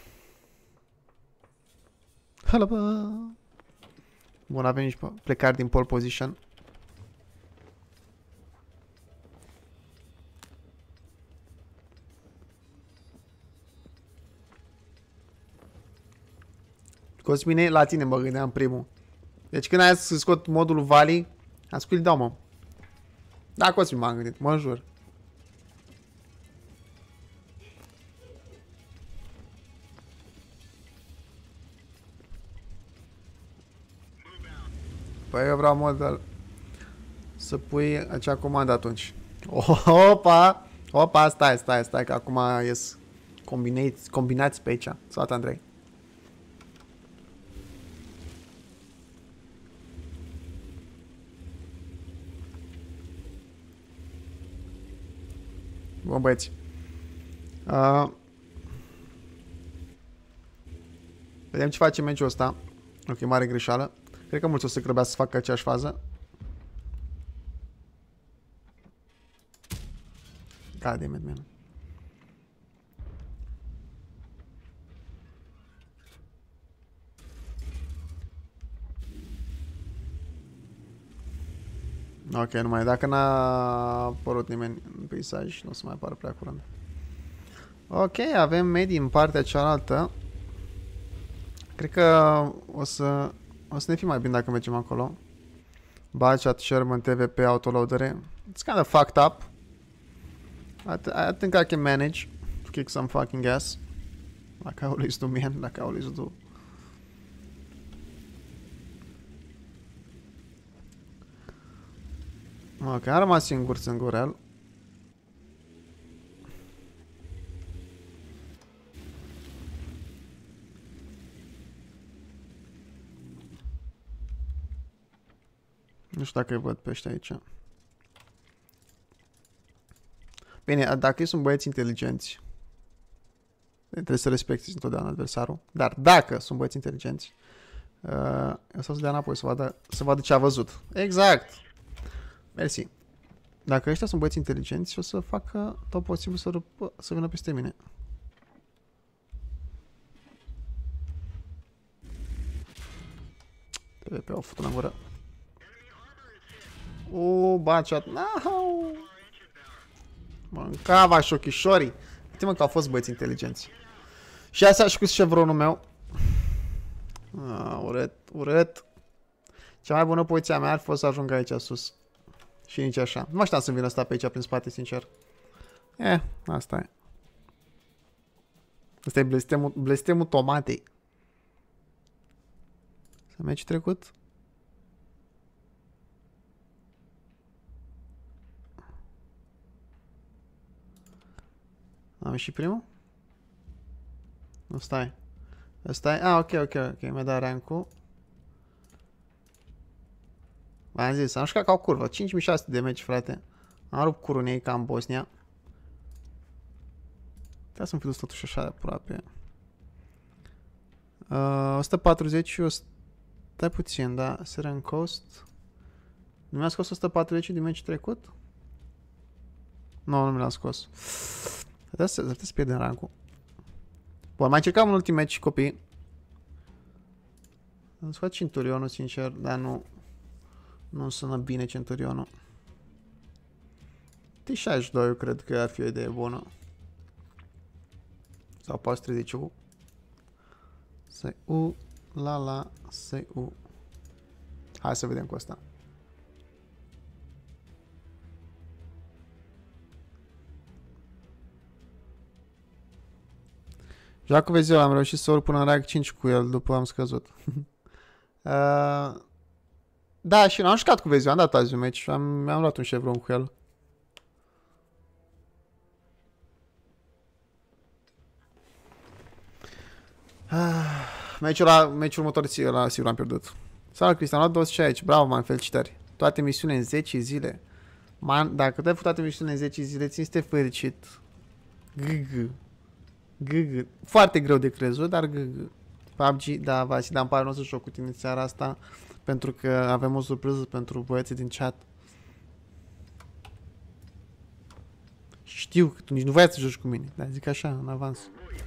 Halaba! Bun, avem nici plecare din pole position. Cosmine, la tine mă gândeam primul. Deci când ai să scot modul Valley, am scos dau, mă. Da, Cosmin m-am gândit, mă jur. Păi eu vreau modul să pui acea comandă atunci. Opa! Opa, stai, că acum ies combinați pe aici. Salut, Andrei. Bun, băieți. Vedem ce face meciul ăsta. Ok, mare greșeală. Cred că mulți o să grăbească să facă aceeași fază. God damn it, man. Ok, numai dacă n-a apărut nimeni în peisaj, nu o să mai apară prea curând. Ok, avem medii în partea cealaltă. Cred că o să ne fie mai bine dacă mergem acolo. Bachat, Sherman, TVP, autoloadere. It's kind of fucked up. I think I can manage to kick some fucking ass. Like I always do, man. Like I always do. Ok, am rămas singur singurel. Nu știu dacă îi văd pe ăștia aici. Bine, dacă sunt băieți inteligenți, trebuie să respecti întotdeauna adversarul. Dar dacă sunt băieți inteligenți, o să dea înapoi să vadă ce a văzut. Exact! Mersi. Dacă ăștia sunt băieți inteligenți, o să facă tot posibil să vină peste mine. Trebuie pe o făcut în gură. Bachat. No! Mâncava șochișorii. Uite-mă că au fost băieți inteligenți. Și asta și cu șevronul meu. Urât, urât. Cea mai bună poziția mea ar fi să ajung aici sus. Și nici așa. Nu mă așteptam să vină ăsta pe aici prin spate, sincer. Asta e. Asta e blestemul tomatei. Să mergi trecut? Am și primul? Nu, stai. Stai. Ok. Mi-a dat rank-ul. V-am zis, am jucat ca o curvă. 5600 de meci, frate. Am rupt curul în ei ca în Bosnia. Trebuie să-mi fi dus totuși așa de aproape. 140 și 100... Stai puțin, da? Seren cost. Nu mi-a scos 140 din meci trecut? Nu mi l-am scos. Trebuie să pierdem rank-ul. Bun, mai încercam un ultim meci, copii. Îmi scoat Centurionul, sincer, dar nu sună bine Centurionul. T62 eu cred că ar fi o idee bună. Sau poate 30 Să Să Hai să vedem cu asta. Joacă vezi eu, am reușit să urc până în rank 5 cu el, după am scăzut. Da, și am jucat cu Vezio, am dat azi un meci și mi-am luat un chevron cu el. Meciul următor sigur am pierdut. Salut, Cristian, am luat 26, bravo, man, felicitări. Toate misiunile în 10 zile. Man, dacă te-ai făcut toate misiunile în 10 zile, țin să te fericit. GG. Foarte greu de crezut, dar GG. PUBG, da, Vasi, dar îmi pare, nu o să joc cu tine seara asta, pentru că avem o surpriză pentru băieții din chat. Știu că tu nici nu voiai să joci cu mine, dar zic așa, în avans.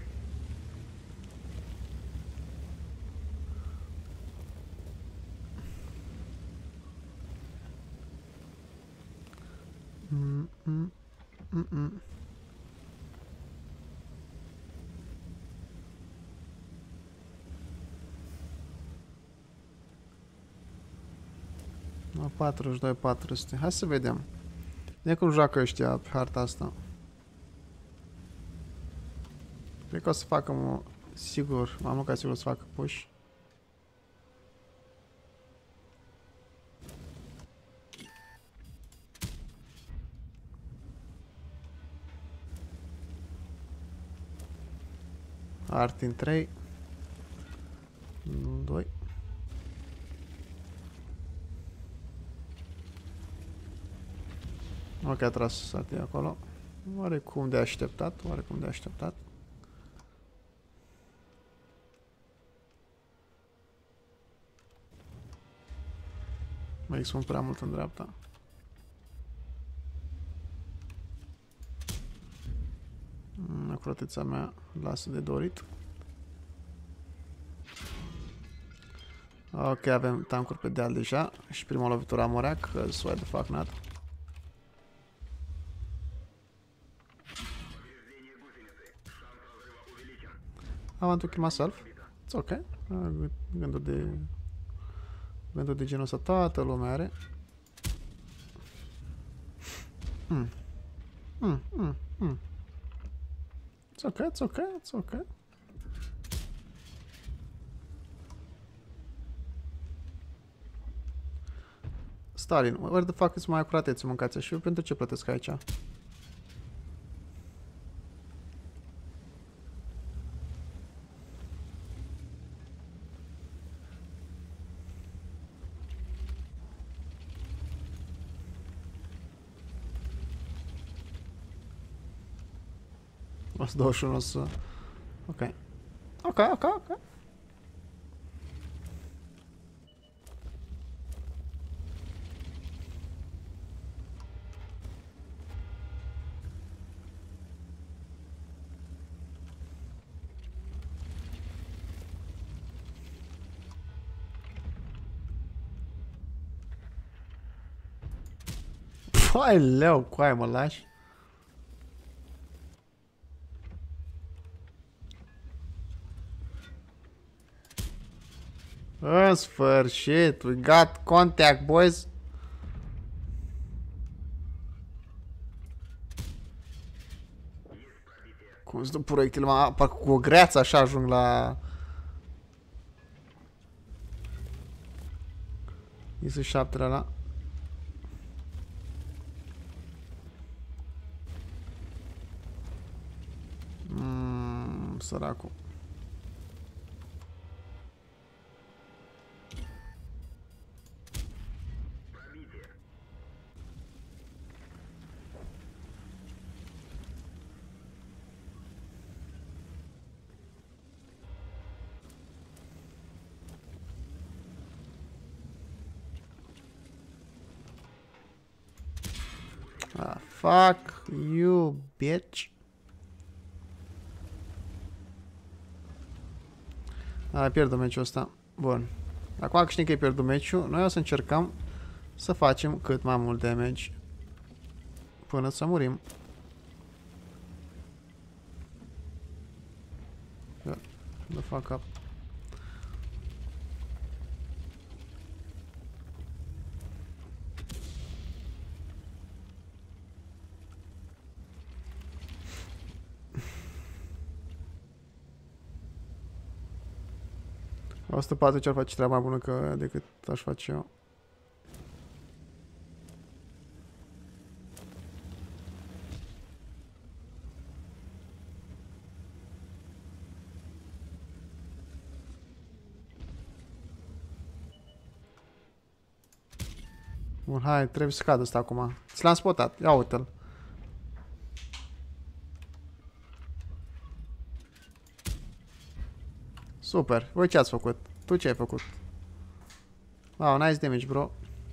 La 42, 400. Hai să vedem. Vedem cum joacă ăștia pe harta asta. Cred că o să facă, sigur, m-am luat ca sigur să facă push. Artin 3. 2. Ok, a tras satii acolo. Oarecum de așteptat, oarecum de așteptat. Mai expun prea mult în dreapta. Acurateța mea lasă de dorit. Ok, avem tancuri pe deal deja. Și prima lovitură a Morac, cause why the fuck not. I want to kill myself. It's ok. Gânduri de genul ăsta toată lumea are. Mm. Mm, mm, mm. It's ok, it's ok, it's ok. Stalin, where the fuck is mai acuratețe, mâncați și eu pentru ce plătesc aici? O să 21 o să... Ok. Ok, ok, ok. Păi, leu, coaie, mă lași? În sfârșit, we got contact, boys. Cum îți dă proiectile, mă, parcă cu o greață așa ajung la... Isu 7 ăla. Săracul. Ah, fuck you, bitch. Ah, pierdem meciul ăsta. Bun. Acum că știm că e pierdut meciul, noi o să încercăm să facem cât mai mult damage până să murim. The fuck up. O 104 ce-ar face treaba mai bună decât aș face eu. Bun, hai, trebuie să cadă ăsta acum. Ți l-am spotat, ia uite-l. Super, voi ce ați făcut? Tu ce ai făcut? Wow, nice damage, bro.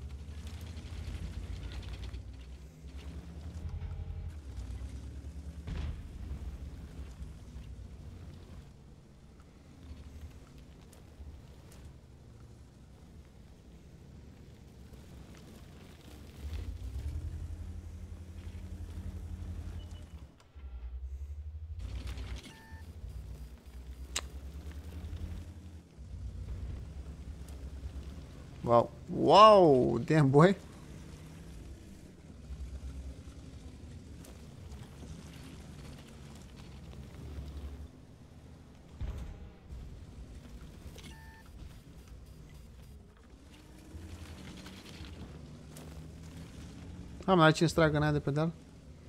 Wow. Wow, damn boy. Am mai 5 tragă în aia de pe deal.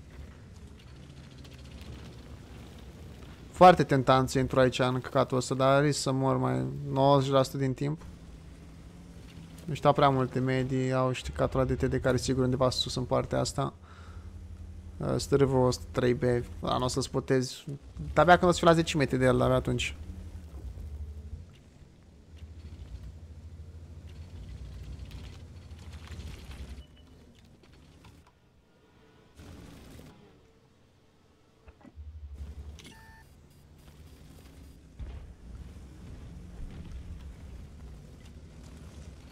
Foarte tentant să intru aici în căcatul ăsta, dar risc să mor mai 90% din timp. Nu știu prea multe medii, au șticatul de TD care sigur undeva sus în partea asta. Stărâvă 103B, da, nu o să spotezi. De-abia când o să fiu la 10 metri de el, abia atunci.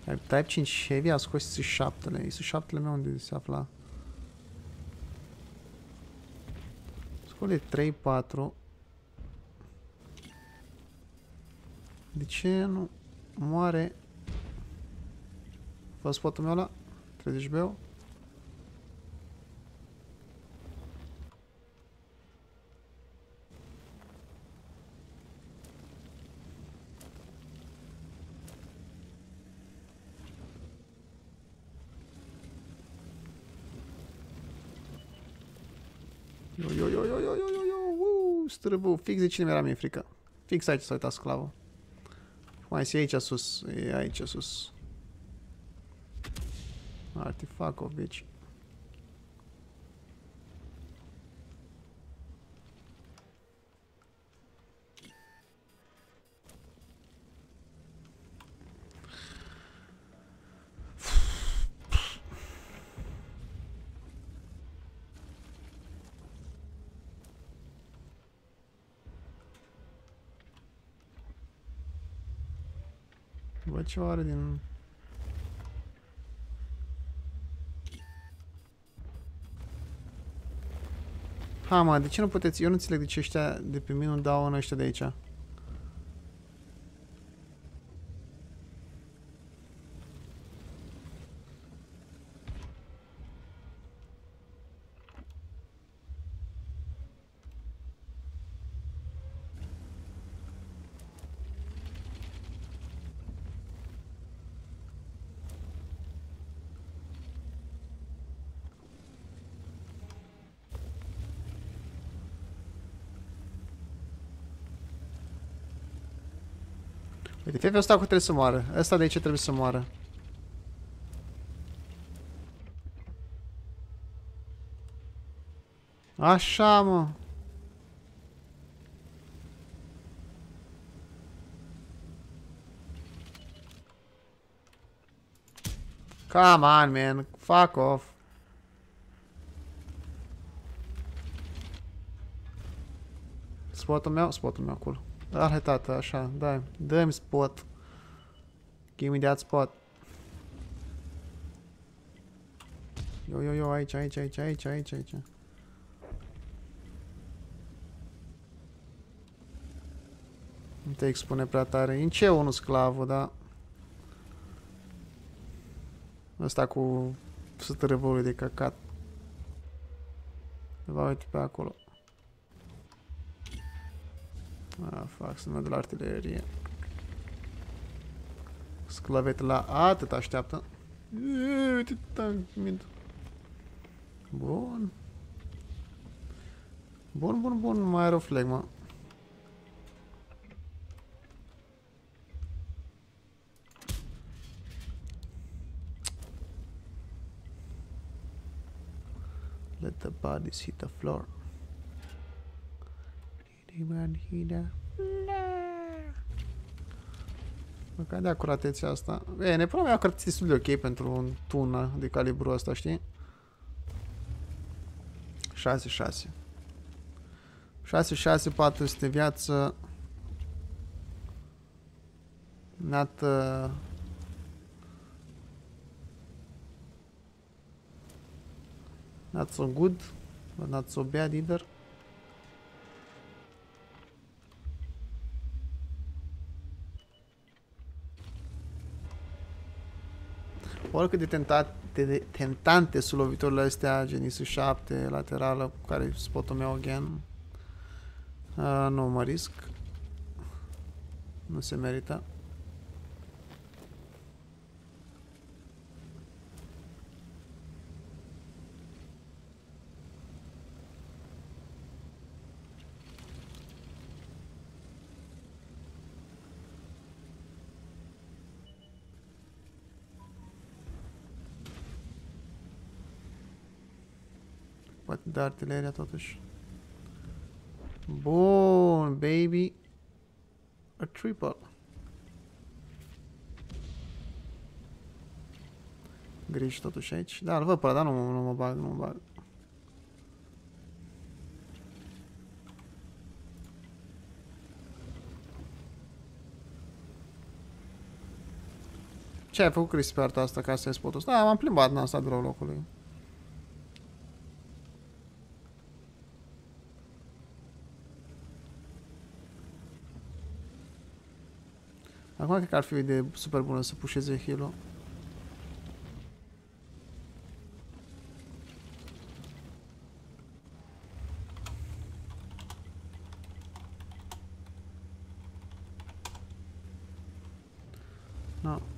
Type 5 Heavy a scos IS-7-le. IS-7-le meu unde se afla? Scot de 3-4. De ce nu moare? Fă spotul meu ăla? 30 beu. Strâbul, fix de cine mi-era mie frică. Fix aici s-a uitat sclavul. Mai e aici sus, e aici sus. Artifact of bitch. Bă, ce oare din... Ha, mă, de ce nu puteți? Eu nu înțeleg de ce ăștia de pe mine nu dau în ăștia de aici. Uite, fie ăsta cu trebuie să moară. Ăsta de aici trebuie să moară. Așa, mă. Come on, man. Fuck off. Spotul meu, cool. Da, hai tată, așa, dai. Dă-mi spot. Give me that spot. Yo, aici. Nu te expune prea tare. În ce unul sclavul, da? Ăsta cu sătărăvului de căcat. Va uite pe acolo. Ah, fac să mă de la artilerie. Sclavete la atât așteaptă. Uite, tank, mid. Bun. Bun, mai are o flegmă. Let the bodies hit the floor. Mă, ca de acuratețea asta. Bine, până mea cred că destul de ok pentru un tun de calibru ăsta, știi? 6-6. 6-6, 400 viață. Not so good, but not so bad either. Oricât de tentante sunt loviturile astea, gen IS-7, laterală, cu care spotul meu again. Nu mă risc. Nu se merită. Poate de artileria totuși. Bun, baby. A triple. Griji totuși aici. Da, îl văd pe ăla, dar nu mă bag. Ce ai făcut, Cristi, pe arta asta ca să iei spotul ăsta? Da, m-am plimbat, n-am stat deloc locului. Acum cred că ar fi o idee super bună să pușeze heal-ul. No.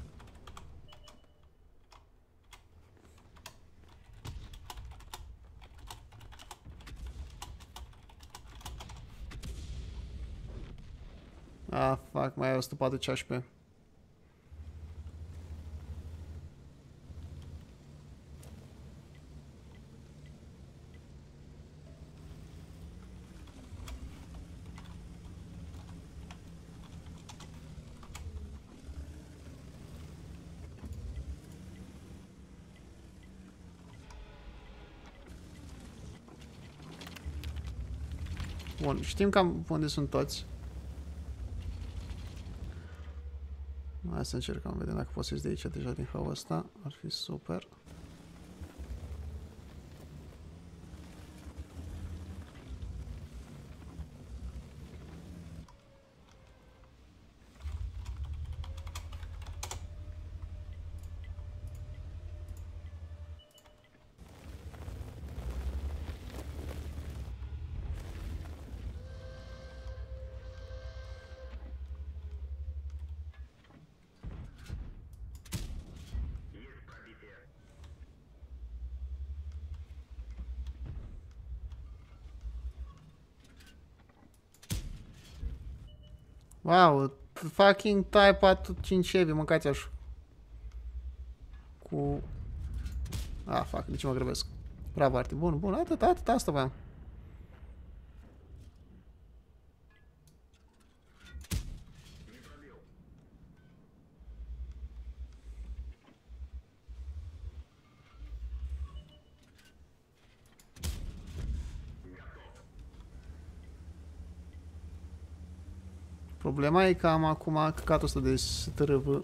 Ah, fuck, mai ai 140 HP. Bun, știm cam unde sunt toți. Hai să încercăm, vedem dacă pot să ies de aici deja din hăul ăsta. Ar fi super. Wow, fucking Type 5 heavy, mâncați așa. Cu... Ah, fuck, de ce mă grăbesc? Bravo, Arti, bun, bun, atât, asta voiam. Problema e că am acum căcatul ăsta de străvă.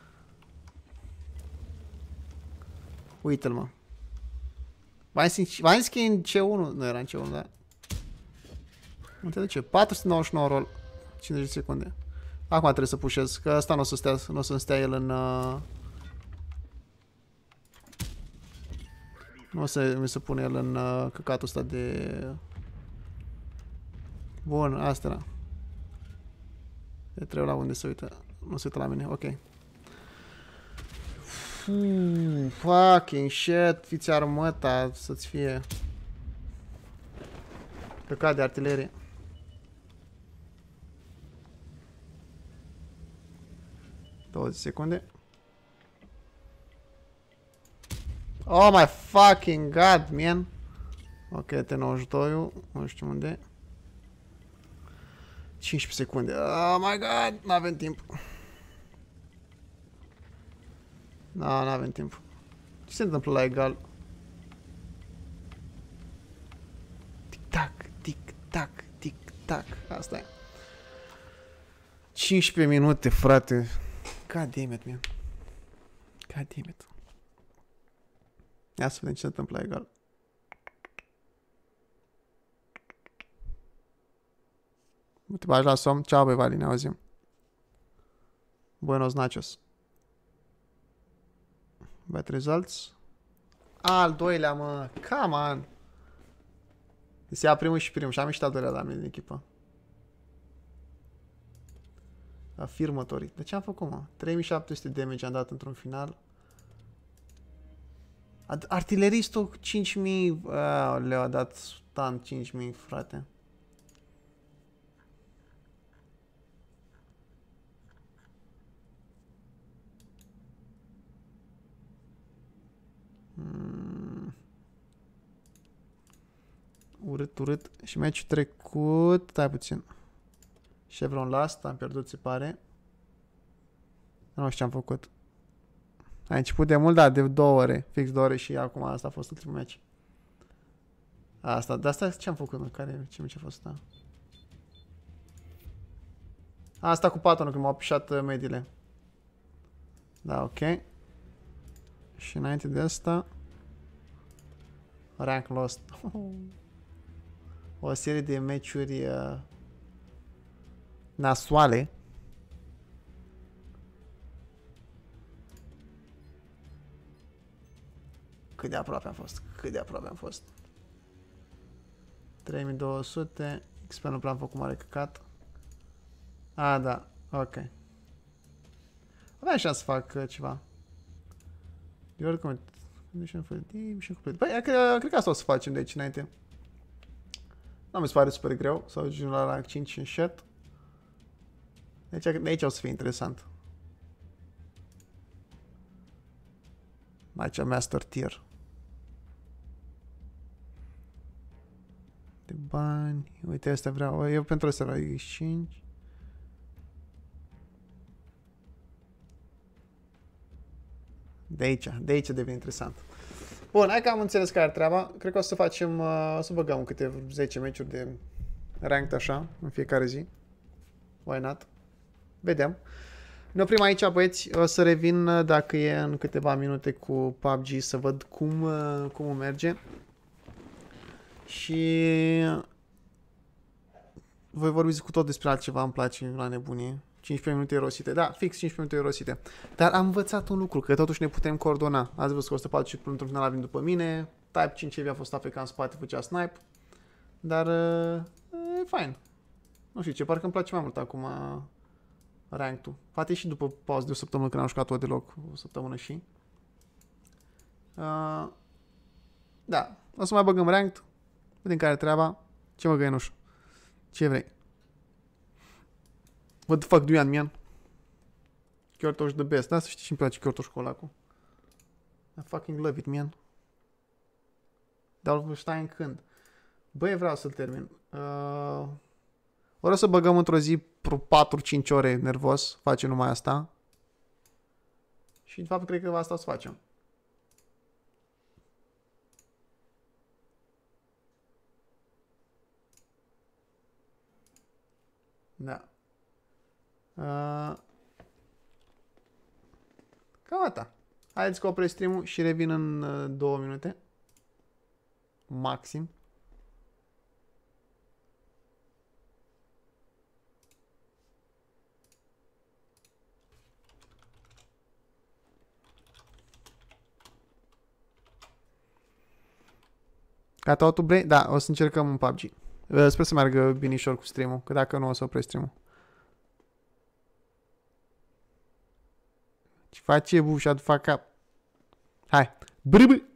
Uite-l, mă. Mai în C1? Nu era în C1, da. Uite de ce? 499 roll. 50 de secunde. Acum trebuie să pușez, că ăsta nu o să stea el în... Nu o să mi se pune el în căcatul ăsta de... Bun, asta era. E trebuie la unde se uită. Nu se uită la mine, ok. Fucking shit, fiți armăta să-ți fie. Căcat de artilerie. ...20 secunde. Oh my fucking god, man. Ok, T92, nu știu unde. 15 secunde. Oh my god, n-avem timp. Da, n-avem timp. Ce se întâmplă la egal? Tic-tac, tic-tac, tic-tac. Asta e. 15 minute, frate. God damn it, man. God damn it. Ia să vedem ce se întâmplă la egal. Te bagi la somn. Ceau, băi, Vali, ne auzim. Buenos nachos. Bad results. Al doilea, mă. Come on. Se ia primul și primul. Și am ieșit al doilea la mine din echipă. Afirmătorii. De ce am făcut, mă? 3700 damage am dat într-un final. Artileristul 5000. Le-a dat stun 5000, frate. Urât, urât. Și meciul trecut... Stai puțin. Chevron last, am pierdut, se pare. Nu știu ce am făcut. A început de mult, da, de 2 ore. Fix 2 ore și acum asta a fost ultimul meci. Asta, de asta ce am făcut, mă? Ce meci a fost asta? Asta cu patonul, când m-au pișat mediile. Da, ok. Și înainte de asta... Rank lost. O serie de meciuri nasoale. Cât de aproape am fost. Cât de aproape am fost. 3200. XP nu prea am făcut mare căcat. A, da. Ok. Aveam șans să fac ceva. De oricum... Păi, cred că asta o să facem de aici înainte. Nu mi se pare super greu să ajungem la rank 5 în chat. Deci de aici o să fie interesant. Aici Master Tier. De bani. Uite, astea vreau. Eu pentru astea vreau X5. De aici devine interesant. Bun, hai că am înțeles care treaba. Cred că o să facem, o să băgăm câte 10 meciuri de ranked așa, în fiecare zi. Why not? Vedem. Ne oprim aici, băieți. O să revin dacă e în câteva minute cu PUBG să văd cum merge. Și voi vorbi cu tot despre altceva, îmi place la nebunie. 15 minute erosite. Da, fix 15 minute erosite. Dar am învățat un lucru, că totuși ne putem coordona. Ați văzut că 140 până într-un final vin după mine. Type 5 a fost AFK în spate, făcea snipe. Dar e fain. Nu știu ce, parcă îmi place mai mult acum ranked-ul. Poate și după pauză de o săptămână când am jucat-o deloc. O săptămână și. Da, o să mai băgăm ranked. Vedem care treaba. Ce mă găinuș? Ce vrei? What the fuck do you want, man? Kyortosh the best. Da, să știi și-mi place Kyortosh cu ălacul. I fucking love it, man. Dar Wolfenstein când? Băi, vreau să-l termin. O să băgăm într-o zi 4-5 ore nervos. Facem numai asta. Și de fapt cred că asta o să facem. Da. Cam atâta. Haideți că opresc stream-ul și revin în 2 minute. Maxim. Gata, autobrain? Da, o să încercăm în PUBG. Sper să meargă binișor cu stream-ul, că dacă nu o să opresc stream-ul. Ce face, bu, shut the fuck up. Hai. Brâbă!